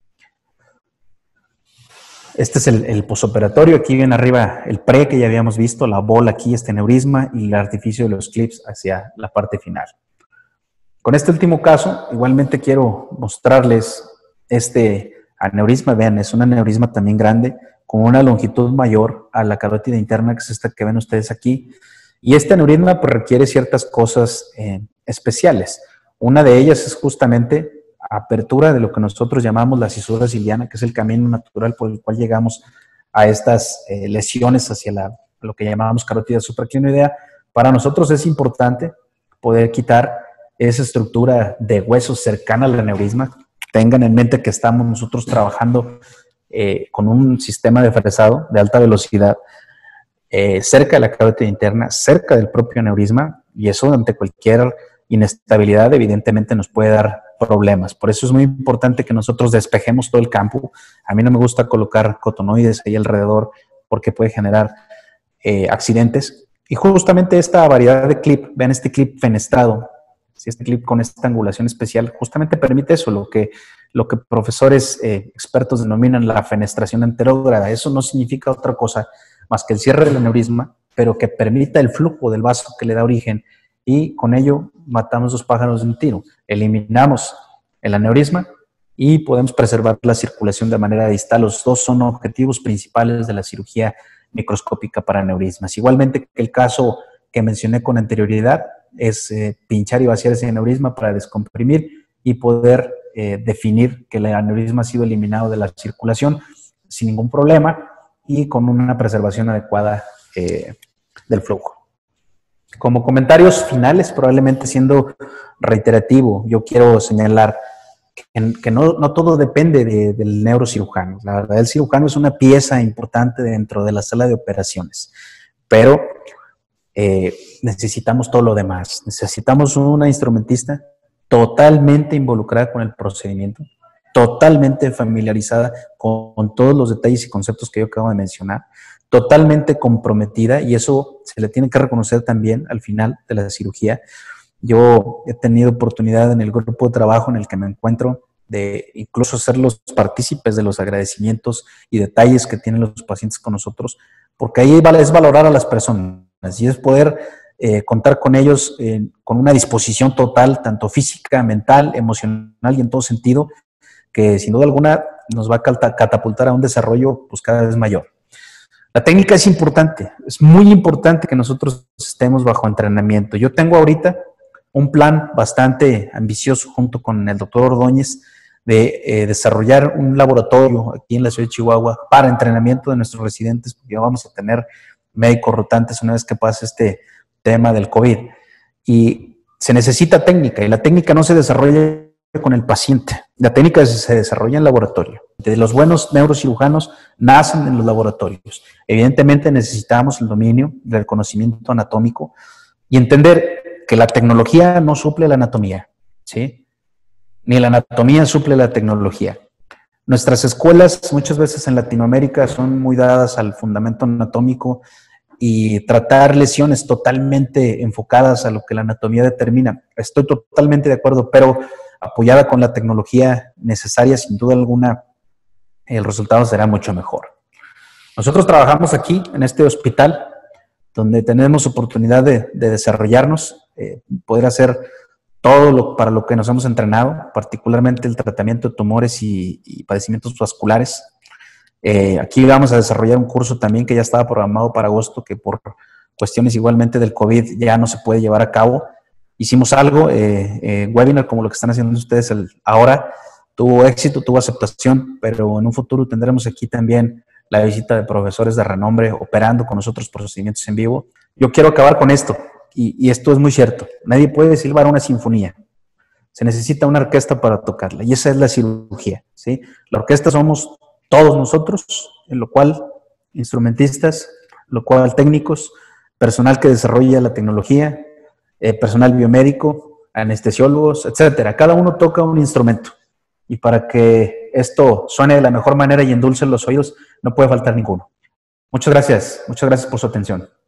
Este es el posoperatorio. Aquí viene arriba el pre que ya habíamos visto, la bola aquí, este aneurisma y el artificio de los clips hacia la parte final. Con este último caso, igualmente quiero mostrarles este aneurisma. Vean, es un aneurisma también grande, con una longitud mayor a la carótida interna, que es esta que ven ustedes aquí. Y este aneurisma pues, requiere ciertas cosas especiales. Una de ellas es justamente apertura de lo que nosotros llamamos la cisura ciliana, que es el camino natural por el cual llegamos a estas lesiones hacia lo que llamamos carótida supraclinoidea. Para nosotros es importante poder quitar esa estructura de huesos cercana al aneurisma. Tengan en mente que estamos nosotros trabajando con un sistema de fresado de alta velocidad cerca de la carótida interna, cerca del propio aneurisma, y eso ante cualquier inestabilidad evidentemente nos puede dar problemas. Por eso es muy importante que nosotros despejemos todo el campo. A mí no me gusta colocar cotonoides ahí alrededor porque puede generar accidentes. Y justamente esta variedad de clip, vean este clip fenestrado, este clip con esta angulación especial, justamente permite eso, lo que profesores expertos denominan la fenestración anterógrada. Eso no significa otra cosa más que el cierre del aneurisma, pero que permita el flujo del vaso que le da origen, y con ello matamos dos pájaros de un tiro. Eliminamos el aneurisma y podemos preservar la circulación de manera distal. Los dos son objetivos principales de la cirugía microscópica para aneurismas. Igualmente que el caso que mencioné con anterioridad es pinchar y vaciar ese aneurisma para descomprimir y poder definir que el aneurisma ha sido eliminado de la circulación sin ningún problema y con una preservación adecuada del flujo. Como comentarios finales, probablemente siendo reiterativo, yo quiero señalar que no todo depende del neurocirujano. La verdad, el cirujano es una pieza importante dentro de la sala de operaciones, pero necesitamos todo lo demás. Necesitamos una instrumentista totalmente involucrada con el procedimiento, totalmente familiarizada con todos los detalles y conceptos que yo acabo de mencionar, totalmente comprometida, y eso se le tiene que reconocer también al final de la cirugía. Yo he tenido oportunidad en el grupo de trabajo en el que me encuentro de incluso ser los partícipes de los agradecimientos y detalles que tienen los pacientes con nosotros, porque ahí es valorar a las personas y es poder contar con ellos con una disposición total, tanto física, mental, emocional y en todo sentido, que sin duda alguna nos va a catapultar a un desarrollo pues cada vez mayor. La técnica es importante, es muy importante que nosotros estemos bajo entrenamiento. Yo tengo ahorita un plan bastante ambicioso junto con el doctor Ordóñez de desarrollar un laboratorio aquí en la ciudad de Chihuahua para entrenamiento de nuestros residentes, porque ya vamos a tener médicos rotantes una vez que pase este tema del COVID. Y se necesita técnica y la técnica no se desarrolla con el paciente. La técnica se desarrolla en laboratorio. De los buenos neurocirujanos nacen en los laboratorios. Evidentemente necesitamos el dominio del conocimiento anatómico y entender que la tecnología no suple la anatomía, ¿sí? Ni la anatomía suple la tecnología. Nuestras escuelas muchas veces en Latinoamérica son muy dadas al fundamento anatómico y tratar lesiones totalmente enfocadas a lo que la anatomía determina. Estoy totalmente de acuerdo, pero apoyada con la tecnología necesaria, sin duda alguna, el resultado será mucho mejor. Nosotros trabajamos aquí, en este hospital, donde tenemos oportunidad de desarrollarnos, poder hacer todo para lo que nos hemos entrenado, particularmente el tratamiento de tumores y padecimientos vasculares. Aquí vamos a desarrollar un curso también que ya estaba programado para agosto, que por cuestiones igualmente del COVID ya no se puede llevar a cabo. Hicimos algo, webinar como lo que están haciendo ustedes ahora, tuvo éxito, tuvo aceptación, pero en un futuro tendremos aquí también la visita de profesores de renombre operando con nosotros procedimientos en vivo. Yo quiero acabar con esto, y esto es muy cierto. Nadie puede silbar una sinfonía. Se necesita una orquesta para tocarla, y esa es la cirugía, ¿sí? La orquesta somos todos nosotros, en lo cual instrumentistas, lo cual técnicos, personal que desarrolla la tecnología, personal biomédico, anestesiólogos, etcétera. Cada uno toca un instrumento. Y para que esto suene de la mejor manera y endulce los oídos, no puede faltar ninguno. Muchas gracias por su atención.